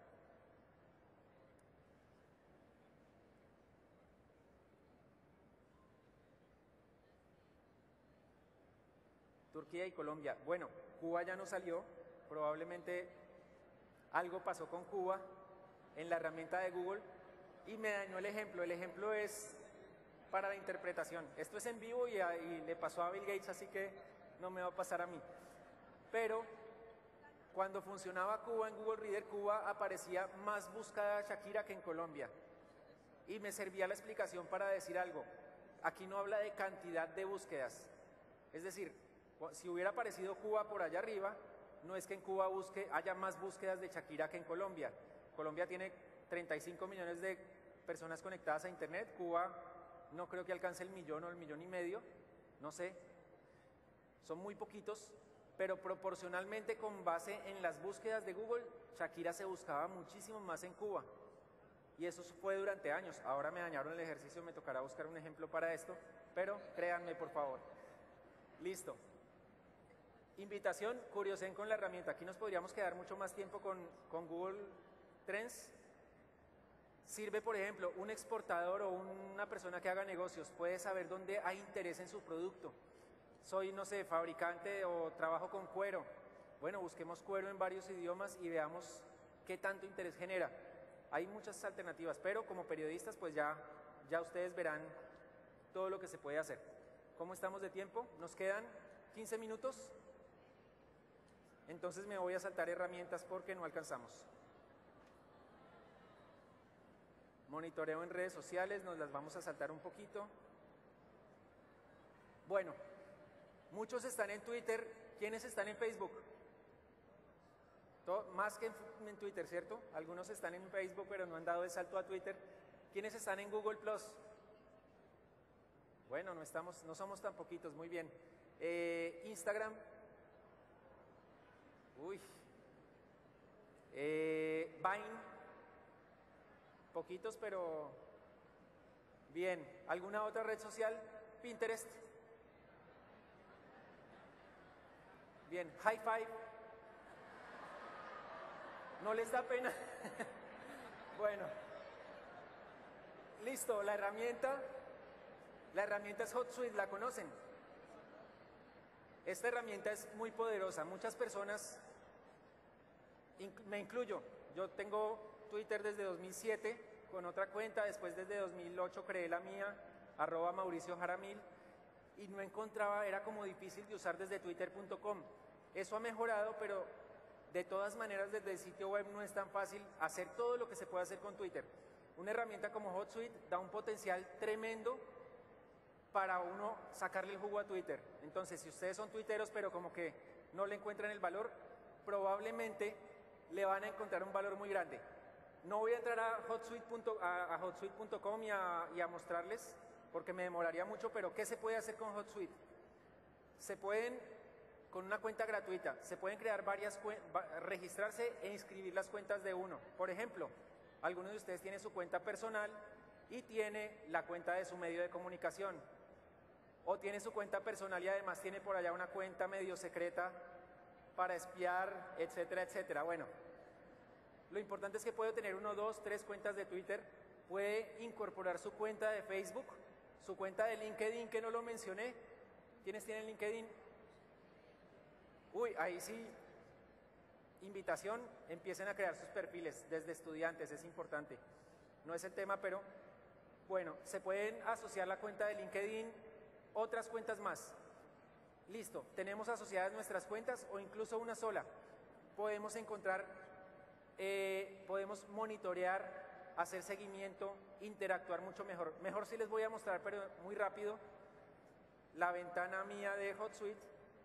Turquía y Colombia. Bueno, Cuba ya no salió, probablemente algo pasó con Cuba en la herramienta de Google y me dañó el ejemplo. El ejemplo es para la interpretación. Esto es en vivo y le pasó a Bill Gates, así que no me va a pasar a mí. Pero cuando funcionaba Cuba en Google Reader, Cuba aparecía más buscada Shakira que en Colombia. Y me servía la explicación para decir algo. Aquí no habla de cantidad de búsquedas. Es decir, si hubiera aparecido Cuba por allá arriba, no es que en Cuba haya más búsquedas de Shakira que en Colombia. Colombia tiene 35 millones de personas conectadas a Internet. Cuba no creo que alcance el 1 o el 1,5 millones, no sé. Son muy poquitos, pero proporcionalmente con base en las búsquedas de Google, Shakira se buscaba muchísimo más en Cuba. Y eso fue durante años. Ahora me dañaron el ejercicio, me tocará buscar un ejemplo para esto, pero créanme por favor. Listo. Invitación, curiosen con la herramienta. Aquí nos podríamos quedar mucho más tiempo con Google Trends. Sirve, por ejemplo, un exportador o una persona que haga negocios, puede saber dónde hay interés en su producto. Soy, no sé, fabricante o trabajo con cuero. Bueno, busquemos cuero en varios idiomas y veamos qué tanto interés genera. Hay muchas alternativas, pero como periodistas, pues ya ustedes verán todo lo que se puede hacer. ¿Cómo estamos de tiempo? Nos quedan 15 minutos. Entonces me voy a saltar herramientas porque no alcanzamos. Monitoreo en redes sociales, nos las vamos a saltar un poquito. Bueno, muchos están en Twitter. ¿Quiénes están en Facebook? Más que en Twitter, ¿cierto? Algunos están en Facebook, pero no han dado el salto a Twitter. ¿Quiénes están en Google Plus? Bueno, no somos tan poquitos, muy bien. Instagram. Uy. Vine. Poquitos, pero bien. ¿Alguna otra red social? Pinterest. Bien. High Five. ¿No les da pena? Bueno. Listo, la herramienta es HotSuite, ¿la conocen? Esta herramienta es muy poderosa. Muchas personas, me incluyo, yo tengo Twitter desde 2007 con otra cuenta, después desde 2008 creé la mía, @MauricioJaramil, y no encontraba, era como difícil de usar desde twitter.com. Eso ha mejorado, pero de todas maneras desde el sitio web no es tan fácil hacer todo lo que se puede hacer con Twitter. Una herramienta como HotSuite da un potencial tremendo para uno sacarle el jugo a Twitter. Entonces, si ustedes son tuiteros pero como que no le encuentran el valor, probablemente le van a encontrar un valor muy grande. No voy a entrar a hotsuite.com y a mostrarles, porque me demoraría mucho, pero ¿qué se puede hacer con HotSuite? Se pueden, con una cuenta gratuita, se pueden crear registrarse e inscribir las cuentas de uno. Por ejemplo, alguno de ustedes tiene su cuenta personal y tiene la cuenta de su medio de comunicación. O tiene su cuenta personal y además tiene por allá una cuenta medio secreta para espiar, etcétera, etcétera. Bueno, lo importante es que puede tener 1, 2, 3 cuentas de Twitter, puede incorporar su cuenta de Facebook, su cuenta de LinkedIn, que no lo mencioné. ¿Quiénes tienen LinkedIn? Uy, ahí sí, invitación, empiecen a crear sus perfiles desde estudiantes, es importante. No es el tema, pero bueno, se pueden asociar la cuenta de LinkedIn, otras cuentas más. Listo, tenemos asociadas nuestras cuentas o incluso una sola. Podemos encontrar, podemos monitorear, hacer seguimiento, interactuar mucho mejor. Mejor si les voy a mostrar, pero muy rápido, la ventana mía de HotSuite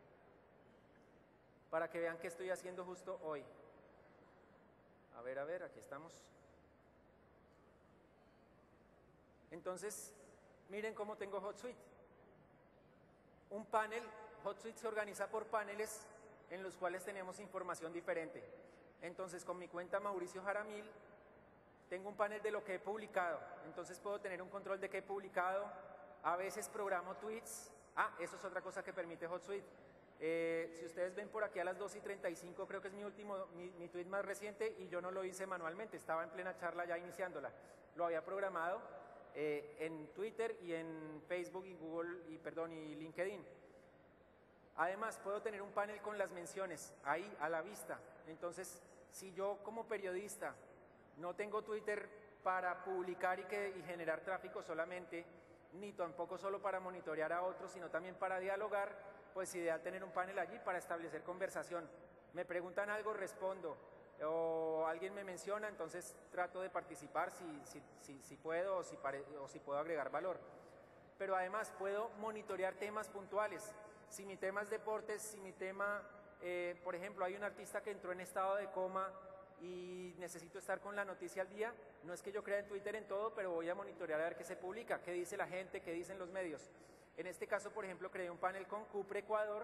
para que vean qué estoy haciendo justo hoy. A ver, aquí estamos. Entonces, miren cómo tengo HotSuite. Un panel, HotSuite se organiza por paneles en los cuales tenemos información diferente. Entonces, con mi cuenta Mauricio Jaramil, tengo un panel de lo que he publicado. Entonces, puedo tener un control de qué he publicado. A veces programo tweets. Eso es otra cosa que permite HotSuite. Si ustedes ven por aquí a las 2:35, creo que es mi tweet más reciente y yo no lo hice manualmente, estaba en plena charla ya iniciándola. Lo había programado en Twitter y en Facebook y y LinkedIn. Además, puedo tener un panel con las menciones ahí a la vista. Entonces, si yo como periodista no tengo Twitter para publicar y generar tráfico solamente, ni tampoco solo para monitorear a otros, sino también para dialogar, pues ideal tener un panel allí para establecer conversación. Me preguntan algo, respondo, o alguien me menciona, entonces trato de participar si puedo o si puedo agregar valor. Pero además puedo monitorear temas puntuales. Si mi tema es deportes, si mi tema, por ejemplo, hay un artista que entró en estado de coma y necesito estar con la noticia al día, no es que yo crea en Twitter en todo, pero voy a monitorear a ver qué se publica, qué dice la gente, qué dicen los medios. En este caso, por ejemplo, creé un panel con Cupre Ecuador.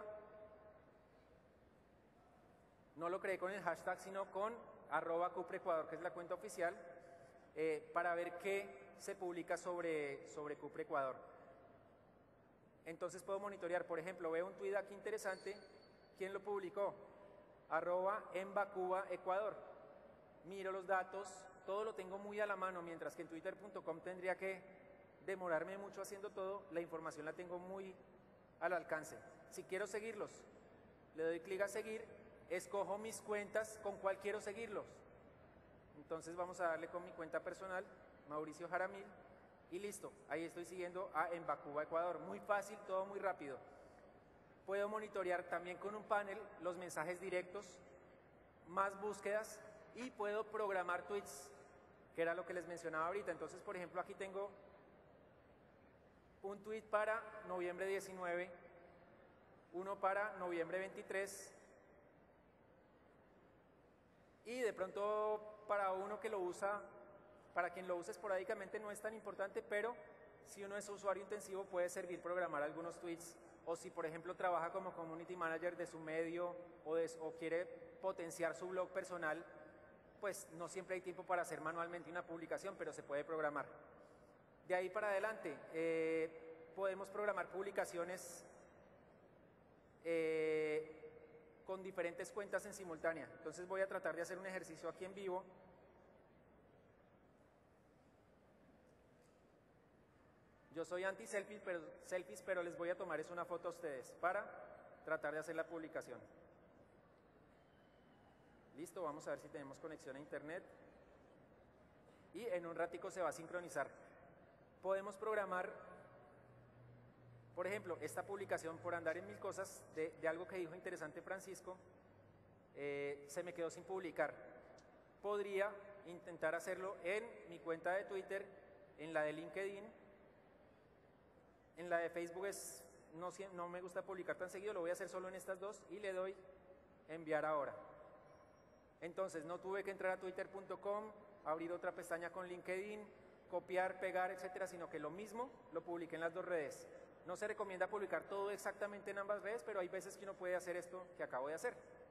No lo creé con el hashtag, sino con @CupreEcuador, que es la cuenta oficial, para ver qué se publica sobre Cupre Ecuador. Entonces puedo monitorear, por ejemplo, veo un tweet aquí interesante, ¿quién lo publicó? @EmbaCubaEcuador. Miro los datos, todo lo tengo muy a la mano, mientras que en twitter.com tendría que demorarme mucho haciendo todo, la información la tengo muy al alcance. Si quiero seguirlos, le doy clic a seguir, escojo mis cuentas con cuál quiero seguirlos. Entonces vamos a darle con mi cuenta personal, Mauricio Jaramil, y listo, ahí estoy siguiendo a Embacuba Ecuador. Muy fácil, todo muy rápido. Puedo monitorear también con un panel los mensajes directos, más búsquedas, y puedo programar tweets, que era lo que les mencionaba ahorita. Entonces, por ejemplo, aquí tengo un tweet para noviembre 19, uno para noviembre 23, y de pronto para uno que lo usa, para quien lo usa esporádicamente no es tan importante, pero si uno es usuario intensivo puede servir programar algunos tweets, o si por ejemplo trabaja como community manager de su medio o quiere potenciar su blog personal, pues no siempre hay tiempo para hacer manualmente una publicación, pero se puede programar. De ahí para adelante, podemos programar publicaciones con diferentes cuentas en simultánea. Entonces voy a tratar de hacer un ejercicio aquí en vivo. Yo soy anti-selfies, pero les voy a tomar una foto a ustedes para tratar de hacer la publicación. Listo, vamos a ver si tenemos conexión a internet. Y en un ratico se va a sincronizar. Podemos programar, por ejemplo, esta publicación por andar en mil cosas de algo que dijo interesante Francisco, se me quedó sin publicar. Podría intentar hacerlo en mi cuenta de Twitter, en la de LinkedIn, en la de Facebook no me gusta publicar tan seguido, lo voy a hacer solo en estas dos y le doy enviar ahora. Entonces no tuve que entrar a twitter.com, abrir otra pestaña con LinkedIn, copiar, pegar, etcétera, sino que lo mismo lo publiqué en las dos redes. No se recomienda publicar todo exactamente en ambas redes, pero hay veces que uno puede hacer esto que acabo de hacer.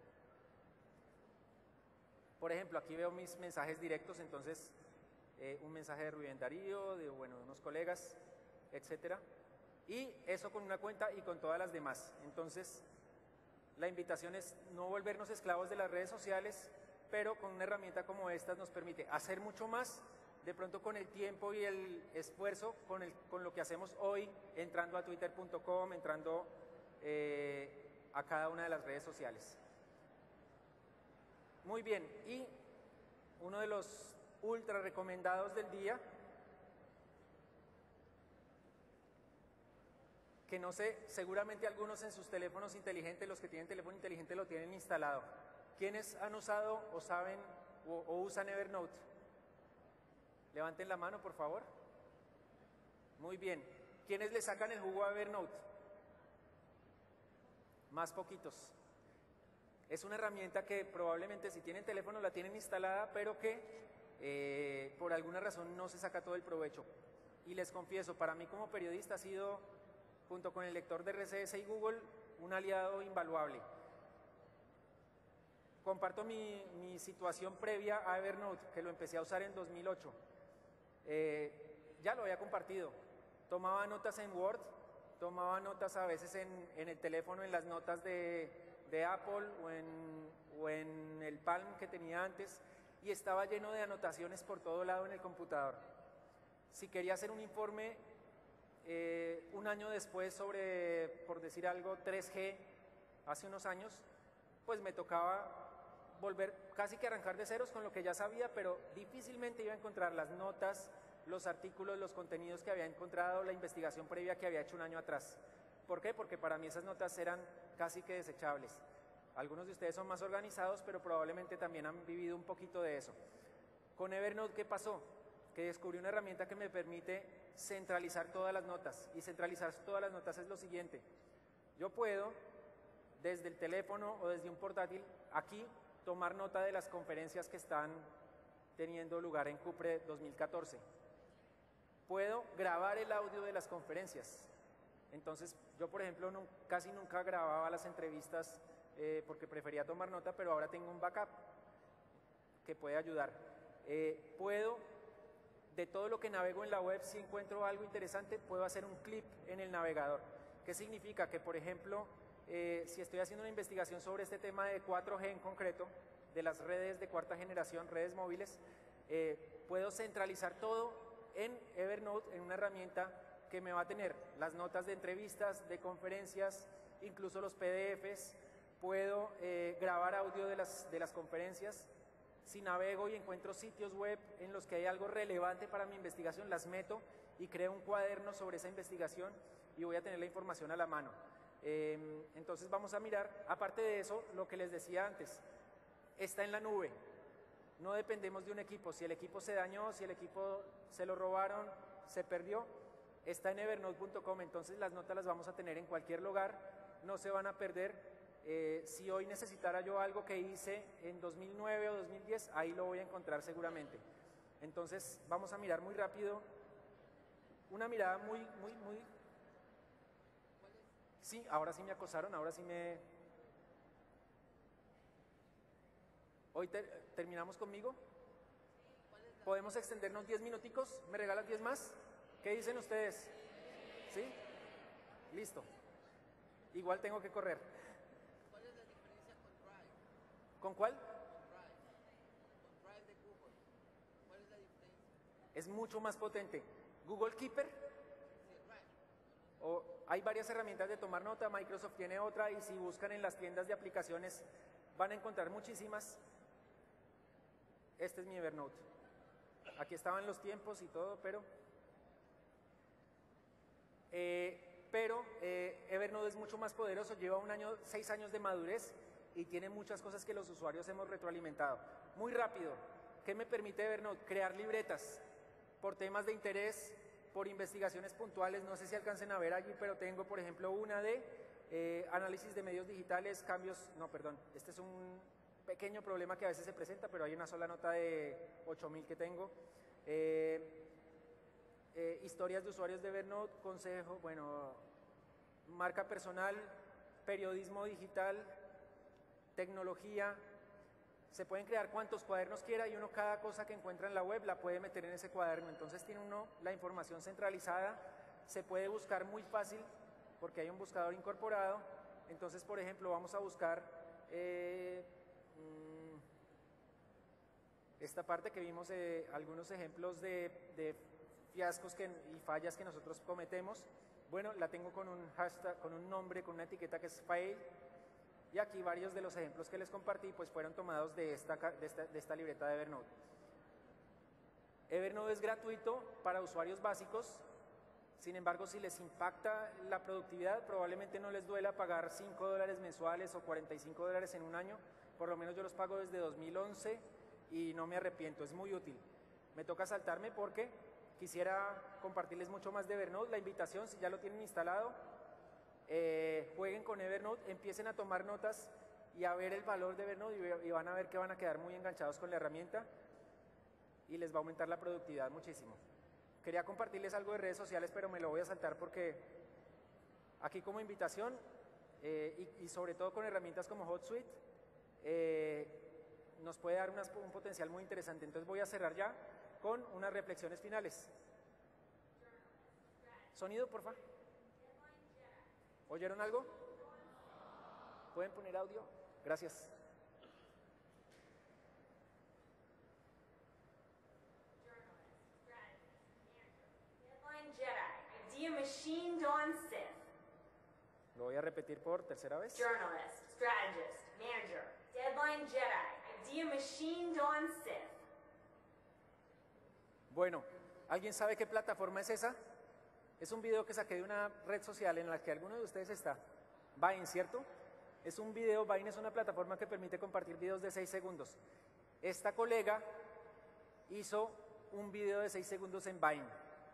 Por ejemplo, aquí veo mis mensajes directos, entonces un mensaje de Rubén Darío, de unos colegas, etcétera. Y eso con una cuenta y con todas las demás. Entonces, la invitación es no volvernos esclavos de las redes sociales, pero con una herramienta como esta nos permite hacer mucho más, de pronto con el tiempo y el esfuerzo, con lo que hacemos hoy, entrando a twitter.com, entrando a cada una de las redes sociales. Muy bien, y uno de los ultra recomendados del día, que no sé, seguramente algunos en sus teléfonos inteligentes, los que tienen teléfono inteligente lo tienen instalado. ¿Quiénes han usado o saben o usan Evernote? Levanten la mano, por favor. Muy bien. ¿Quiénes le sacan el jugo a Evernote? Más poquitos. Es una herramienta que probablemente si tienen teléfono la tienen instalada, pero que por alguna razón no se saca todo el provecho. y les confieso, para mí como periodista ha sido, junto con el lector de RCS y Google, un aliado invaluable. Comparto mi situación previa a Evernote, que lo empecé a usar en 2008. Ya lo había compartido. Tomaba notas en Word, tomaba notas a veces en el teléfono, en las notas de Apple o en el Palm que tenía antes, y estaba lleno de anotaciones por todo lado en el computador. Si quería hacer un informe un año después sobre, por decir algo, 3G, hace unos años, pues me tocaba volver casi que arrancar de ceros con lo que ya sabía, pero difícilmente iba a encontrar las notas, los artículos, los contenidos que había encontrado, la investigación previa que había hecho un año atrás. ¿Por qué? Porque para mí esas notas eran casi que desechables. Algunos de ustedes son más organizados, pero probablemente también han vivido un poquito de eso. Con Evernote, ¿qué pasó? Que descubrí una herramienta que me permite centralizar todas las notas. Y centralizar todas las notas es lo siguiente. Yo puedo, desde el teléfono o desde un portátil, aquí tomar nota de las conferencias que están teniendo lugar en Cupre 2014. Puedo grabar el audio de las conferencias. Entonces, yo por ejemplo casi nunca grababa las entrevistas porque prefería tomar nota, pero ahora tengo un backup que puede ayudar. Puedo, de todo lo que navego en la web, si encuentro algo interesante, puedo hacer un clip en el navegador. ¿Qué significa? Que por ejemplo, si estoy haciendo una investigación sobre este tema de 4G en concreto, de las redes de cuarta generación, redes móviles, puedo centralizar todo en Evernote, en una herramienta que me va a tener las notas de entrevistas, de conferencias, incluso los PDFs. Puedo grabar audio de las conferencias. Si navego y encuentro sitios web en los que hay algo relevante para mi investigación, las meto y creo un cuaderno sobre esa investigación y voy a tener la información a la mano. Entonces vamos a mirar, aparte de eso, lo que les decía antes, está en la nube. No dependemos de un equipo. Si el equipo se dañó, si el equipo se lo robaron, se perdió, está en evernote.com, entonces las notas las vamos a tener en cualquier lugar, no se van a perder. Si hoy necesitara yo algo que hice en 2009 o 2010, ahí lo voy a encontrar seguramente. Entonces vamos a mirar muy rápido, una mirada muy. Sí, ahora sí me acosaron, ahora sí me... ¿Hoy terminamos conmigo? ¿Podemos extendernos 10 minuticos? ¿Me regalan 10 más? ¿Qué dicen ustedes? ¿Sí? Listo. Igual tengo que correr. ¿Cuál es la diferencia con Drive? ¿Con cuál? Con Drive de Google. ¿Cuál es la diferencia? Es mucho más potente. Google Keeper. Sí, Drive. Hay varias herramientas de tomar nota, Microsoft tiene otra y si buscan en las tiendas de aplicaciones van a encontrar muchísimas. Este es mi Evernote. Aquí estaban los tiempos y todo, pero Evernote es mucho más poderoso, lleva 6 años de madurez y tiene muchas cosas que los usuarios hemos retroalimentado. Muy rápido, ¿qué me permite Evernote? Crear libretas por temas de interés, por investigaciones puntuales, no sé si alcancen a ver allí, pero tengo por ejemplo una de análisis de medios digitales, este es un pequeño problema que a veces se presenta, pero hay una sola nota de 8000 que tengo. Historias de usuarios de Evernote, consejo, marca personal, periodismo digital, tecnología. Se pueden crear cuantos cuadernos quiera y uno cada cosa que encuentra en la web la puede meter en ese cuaderno. Entonces tiene uno la información centralizada, se puede buscar muy fácil porque hay un buscador incorporado. Entonces, por ejemplo, vamos a buscar esta parte que vimos, algunos ejemplos de fiascos y fallas que nosotros cometemos. Bueno, la tengo con un hashtag, con un nombre, con una etiqueta que es fail. Y aquí varios de los ejemplos que les compartí pues fueron tomados de esta libreta de Evernote. Evernote es gratuito para usuarios básicos, sin embargo si les impacta la productividad probablemente no les duela pagar $5 mensuales o $45 en un año, por lo menos yo los pago desde 2011 y no me arrepiento, es muy útil. Me toca saltarme porque quisiera compartirles mucho más de Evernote, la invitación si ya lo tienen instalado. Jueguen con Evernote, empiecen a tomar notas y a ver el valor de Evernote y van a ver que van a quedar muy enganchados con la herramienta y les va a aumentar la productividad muchísimo. quería compartirles algo de redes sociales, pero me lo voy a saltar porque aquí como invitación y sobre todo con herramientas como HotSuite nos puede dar un potencial muy interesante. Entonces voy a cerrar ya con unas reflexiones finales. Sonido, por favor. ¿Oyeron algo? ¿Pueden poner audio? Gracias. Idea machine dawn Sith. Lo voy a repetir por tercera vez. Journalist, strategist, manager, deadline Jedi, idea machine dawn Sith. Bueno, ¿alguien sabe qué plataforma es esa? Es un video que saqué de una red social en la que alguno de ustedes está. Vine, ¿cierto? Es un video, Vine es una plataforma que permite compartir videos de 6 segundos. Esta colega hizo un video de 6 segundos en Vine.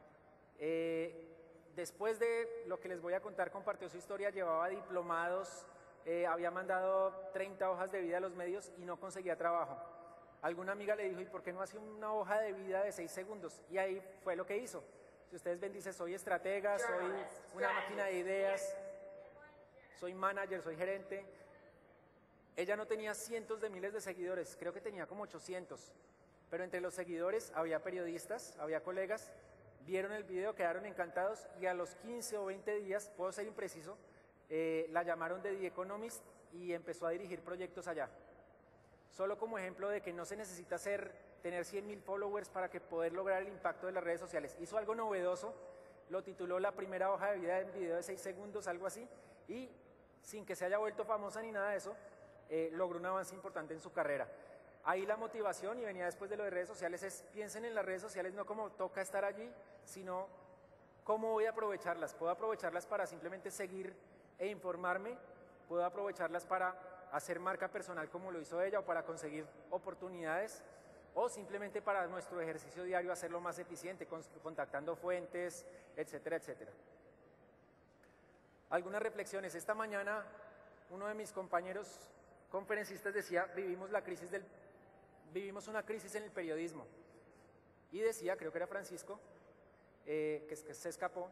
Después de lo que les voy a contar, compartió su historia, llevaba diplomados, había mandado 30 hojas de vida a los medios y no conseguía trabajo. Alguna amiga le dijo, ¿y por qué no hace una hoja de vida de 6 segundos? Y ahí fue lo que hizo. Si ustedes ven, dice, soy estratega, soy una máquina de ideas, soy manager, soy gerente. Ella no tenía cientos de miles de seguidores, creo que tenía como 800. Pero entre los seguidores había periodistas, había colegas, vieron el video, quedaron encantados y a los 15 o 20 días, puedo ser impreciso, la llamaron de The Economist y empezó a dirigir proyectos allá. Solo como ejemplo de que no se necesita tener 100.000 followers para que poder lograr el impacto de las redes sociales. Hizo algo novedoso, lo tituló La primera hoja de vida en video de 6 segundos, algo así, y sin que se haya vuelto famosa ni nada de eso, logró un avance importante en su carrera. Ahí la motivación, y venía después de lo de redes sociales, es piensen en las redes sociales no como toca estar allí, sino cómo voy a aprovecharlas. Puedo aprovecharlas para simplemente seguir e informarme, puedo aprovecharlas para hacer marca personal como lo hizo ella o para conseguir oportunidades o simplemente para nuestro ejercicio diario hacerlo más eficiente, contactando fuentes, etcétera, etcétera. Algunas reflexiones. Esta mañana uno de mis compañeros conferencistas decía, vivimos una crisis en el periodismo. Y decía, creo que era Francisco, que se escapó,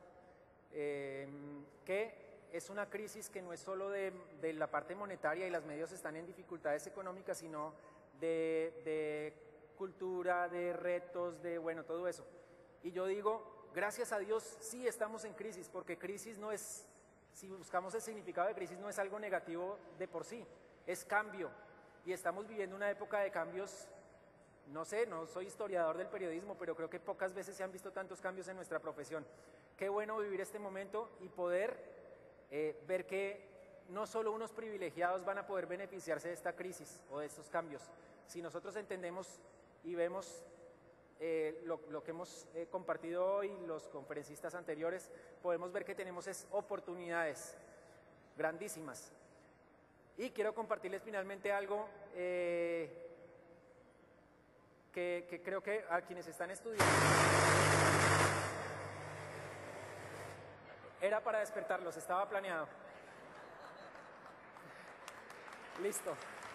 que es una crisis que no es solo de la parte monetaria y los medios están en dificultades económicas, sino de cultura, de retos, de bueno, todo eso. Y yo digo, gracias a Dios sí estamos en crisis, porque crisis no es, si buscamos el significado de crisis, no es algo negativo de por sí, es cambio. Y estamos viviendo una época de cambios, no sé, no soy historiador del periodismo, pero creo que pocas veces se han visto tantos cambios en nuestra profesión. Qué bueno vivir este momento y poder ver que no solo unos privilegiados van a poder beneficiarse de esta crisis o de estos cambios. Si nosotros entendemos y vemos lo que hemos compartido hoy, los conferencistas anteriores, podemos ver que tenemos oportunidades grandísimas. Y quiero compartirles finalmente algo que creo que a quienes están estudiando era para despertarlos, estaba planeado. Listo.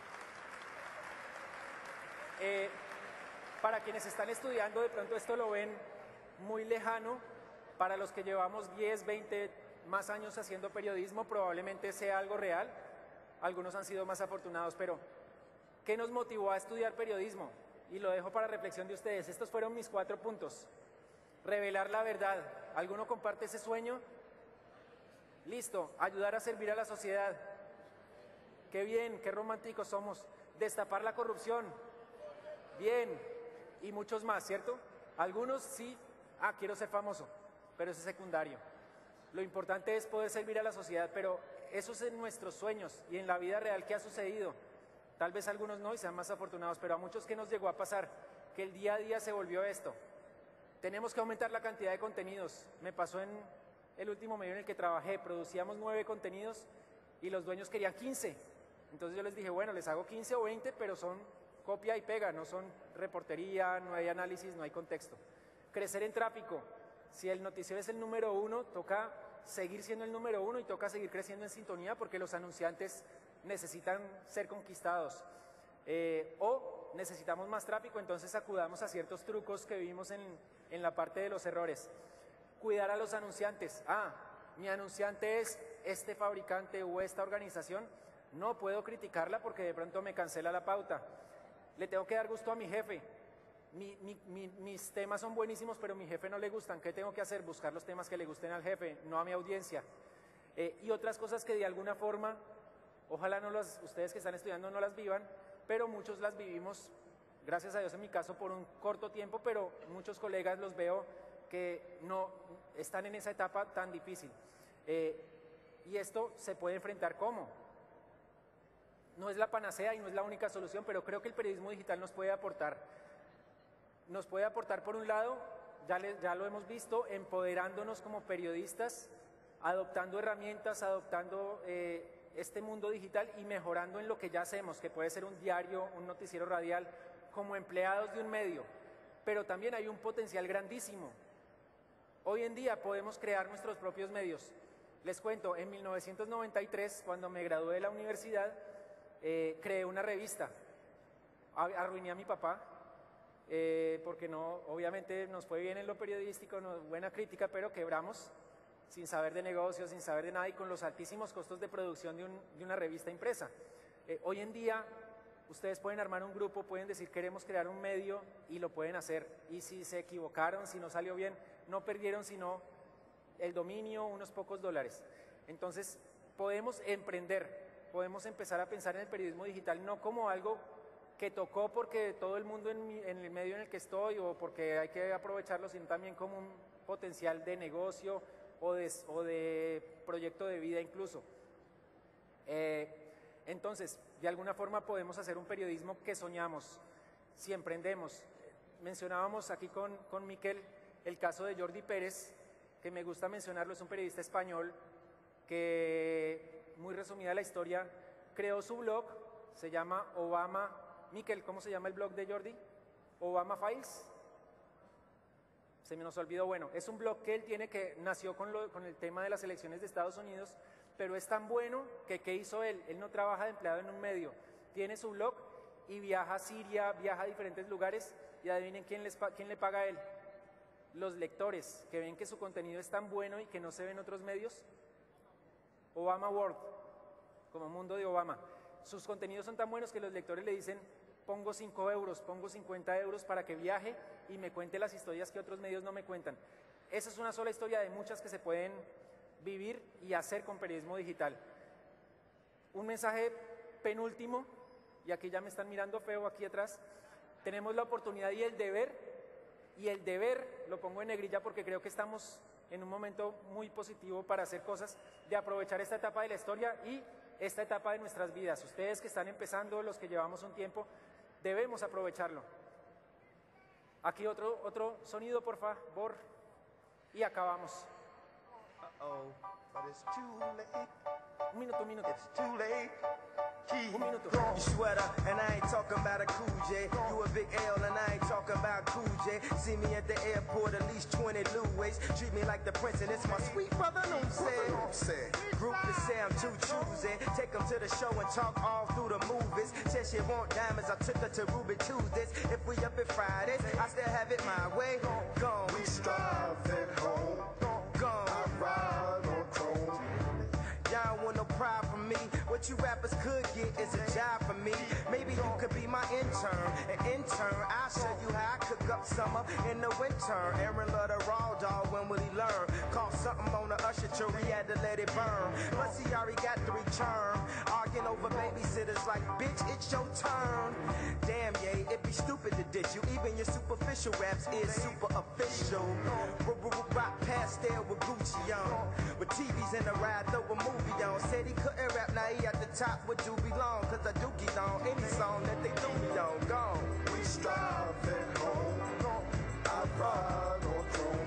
Para quienes están estudiando, de pronto esto lo ven muy lejano. Para los que llevamos 10, 20 más años haciendo periodismo, probablemente sea algo real. Algunos han sido más afortunados, pero ¿qué nos motivó a estudiar periodismo? Y lo dejo para reflexión de ustedes. Estos fueron mis 4 puntos. Revelar la verdad. ¿Alguno comparte ese sueño? Listo. Ayudar a servir a la sociedad. Qué bien, qué románticos somos. Destapar la corrupción. Bien. Y muchos más, ¿cierto? Algunos sí, quiero ser famoso, pero eso es secundario. Lo importante es poder servir a la sociedad, pero eso es en nuestros sueños y en la vida real que ha sucedido. Tal vez algunos no y sean más afortunados, pero a muchos que nos llegó a pasar, que el día a día se volvió esto. Tenemos que aumentar la cantidad de contenidos. Me pasó en el último medio en el que trabajé, producíamos 9 contenidos y los dueños querían 15. Entonces yo les dije, bueno, les hago 15 o 20, pero son copia y pega, no son reportería, no hay análisis, no hay contexto. Crecer en tráfico. Si el noticiero es el número 1, toca seguir siendo el número 1 y toca seguir creciendo en sintonía porque los anunciantes necesitan ser conquistados. O necesitamos más tráfico, entonces acudamos a ciertos trucos que vimos en la parte de los errores. Cuidar a los anunciantes. Mi anunciante es este fabricante o esta organización, no puedo criticarla porque de pronto me cancela la pauta. Le tengo que dar gusto a mi jefe. Mis temas son buenísimos, pero a mi jefe no le gustan. ¿Qué tengo que hacer? Buscar los temas que le gusten al jefe, no a mi audiencia. Y otras cosas que de alguna forma, ojalá ustedes que están estudiando no las vivan, pero muchos las vivimos, gracias a Dios en mi caso, por un corto tiempo, pero muchos colegas los veo que no están en esa etapa tan difícil. Y esto se puede enfrentar ¿cómo? No es la panacea y no es la única solución, pero creo que el periodismo digital nos puede aportar. Nos puede aportar, por un lado, ya lo hemos visto, empoderándonos como periodistas, adoptando herramientas, adoptando este mundo digital y mejorando en lo que ya hacemos, que puede ser un diario, un noticiero radial, como empleados de un medio. Pero también hay un potencial grandísimo. Hoy en día podemos crear nuestros propios medios. Les cuento, en 1993, cuando me gradué de la universidad, creé una revista. Arruiné a mi papá, porque no, obviamente nos fue bien en lo periodístico, buena crítica, pero quebramos sin saber de negocios, sin saber de nada y con los altísimos costos de producción de una revista impresa. Hoy en día ustedes pueden armar un grupo, pueden decir queremos crear un medio y lo pueden hacer. Y si se equivocaron, si no salió bien, no perdieron sino el dominio, unos pocos dólares. Entonces podemos emprender, podemos empezar a pensar en el periodismo digital no como algo que tocó porque todo el mundo en el medio en el que estoy o porque hay que aprovecharlo, sino también como un potencial de negocio o de proyecto de vida incluso. Entonces, de alguna forma podemos hacer un periodismo que soñamos, si emprendemos. Mencionábamos aquí con Miquel el caso de Jordi Pérez, que me gusta mencionarlo, es un periodista español que, muy resumida la historia, creó su blog, se llama Obama. Miquel, ¿cómo se llama el blog de Jordi? Obama Files. Se me nos olvidó, bueno, es un blog que él tiene que nació con el tema de las elecciones de Estados Unidos, pero es tan bueno que ¿qué hizo él? Él no trabaja de empleado en un medio, tiene su blog y viaja a Siria, viaja a diferentes lugares y adivinen quién le paga a él. Los lectores que ven que su contenido es tan bueno y que no se ve en otros medios. Obama World, como Mundo de Obama. Sus contenidos son tan buenos que los lectores le dicen pongo 5 euros, pongo 50 euros para que viaje y me cuente las historias que otros medios no me cuentan. Esa es una sola historia de muchas que se pueden vivir y hacer con periodismo digital. Un mensaje penúltimo, y aquí ya me están mirando feo aquí atrás, tenemos la oportunidad y el deber, lo pongo en negrilla porque creo que estamos en un momento muy positivo para hacer cosas, de aprovechar esta etapa de la historia y esta etapa de nuestras vidas. Ustedes que están empezando, los que llevamos un tiempo, debemos aprovecharlo. Aquí otro sonido, por favor, y acabamos. Un minuto. Un minuto. You sweater, and I ain't talking about a Cool J. You a big L, and I ain't talking about Cool J. See me at the airport, at least 20 Louis. Treat me like the prince, and it's my sweet brother, no say. Group to say I'm too choosy. Take them to the show and talk all through the movies. Said she want diamonds, I took her to Ruby Tuesdays. If we up at Fridays, I still have it my way. Gone. We strive at home. Gone. I ride on chrome. Y'all want no pride from me. What you rappers could get is a job for me. Maybe you could be my intern. An intern, I'll show you how I cook up summer in the winter. Aaron love the raw dog, when will he learn? Caught something on the usher tree, he had to let it burn. Plus he already got the return. Arguing over babysitters like, bitch, it's your turn. Damn, yeah, it'd be stupid to ditch you. Even your superficial raps is super official. Rock pastel with Gucci on. With TVs in the ride, throw a movie on. Said he couldn't rap, now he at the top with Doobie Long. Cause I dookie on any song that they do me on. Gone. We strive at home. I ride on chrome.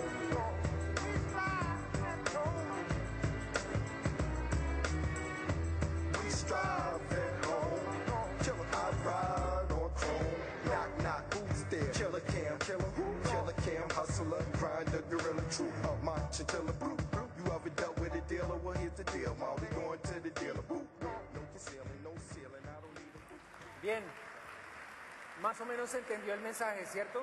We strive at home. I ride on chrome. Knock, knock, who's there? Killer Cam, killer who? Killer Cam, hustler, grinder, gorilla, true. My chinchilla, blue. You ever dealt with a dealer? Well, here's the deal, ma. We going to the dealer. No concealing, no ceiling. I don't need a... Bien, Más o menos se entendió el mensaje, ¿cierto?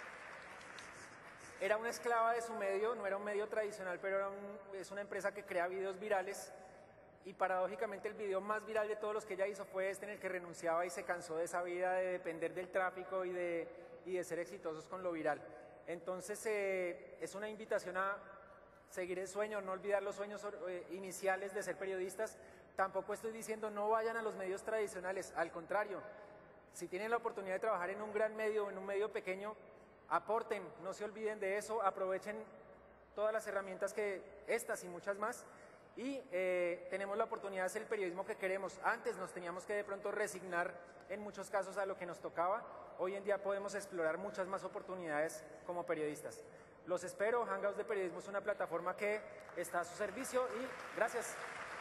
Era una esclava de su medio, no era un medio tradicional, pero es una empresa que crea videos virales y paradójicamente el video más viral de todos los que ella hizo fue este en el que renunciaba y se cansó de esa vida de depender del tráfico y de ser exitosos con lo viral. Entonces es una invitación a seguir el sueño, no olvidar los sueños iniciales de ser periodistas. Tampoco estoy diciendo no vayan a los medios tradicionales, al contrario, si tienen la oportunidad de trabajar en un gran medio o en un medio pequeño, aporten, no se olviden de eso, aprovechen todas las herramientas que estas y muchas más y tenemos la oportunidad de hacer el periodismo que queremos. Antes nos teníamos que de pronto resignar en muchos casos a lo que nos tocaba, hoy en día podemos explorar muchas más oportunidades como periodistas. Los espero, Hangouts de Periodismo es una plataforma que está a su servicio y gracias.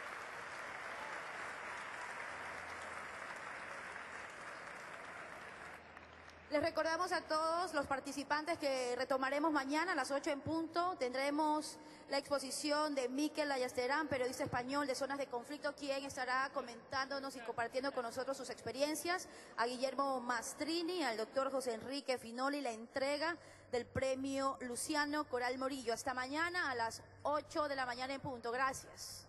Les recordamos a todos los participantes que retomaremos mañana a las 8 en punto. Tendremos la exposición de Mikel Ayasterán, periodista español de zonas de conflicto, quien estará comentándonos y compartiendo con nosotros sus experiencias. A Guillermo Mastrini, al doctor José Enrique Finoli, la entrega del premio Luciano Coral Morillo. Hasta mañana a las 8 de la mañana en punto. Gracias.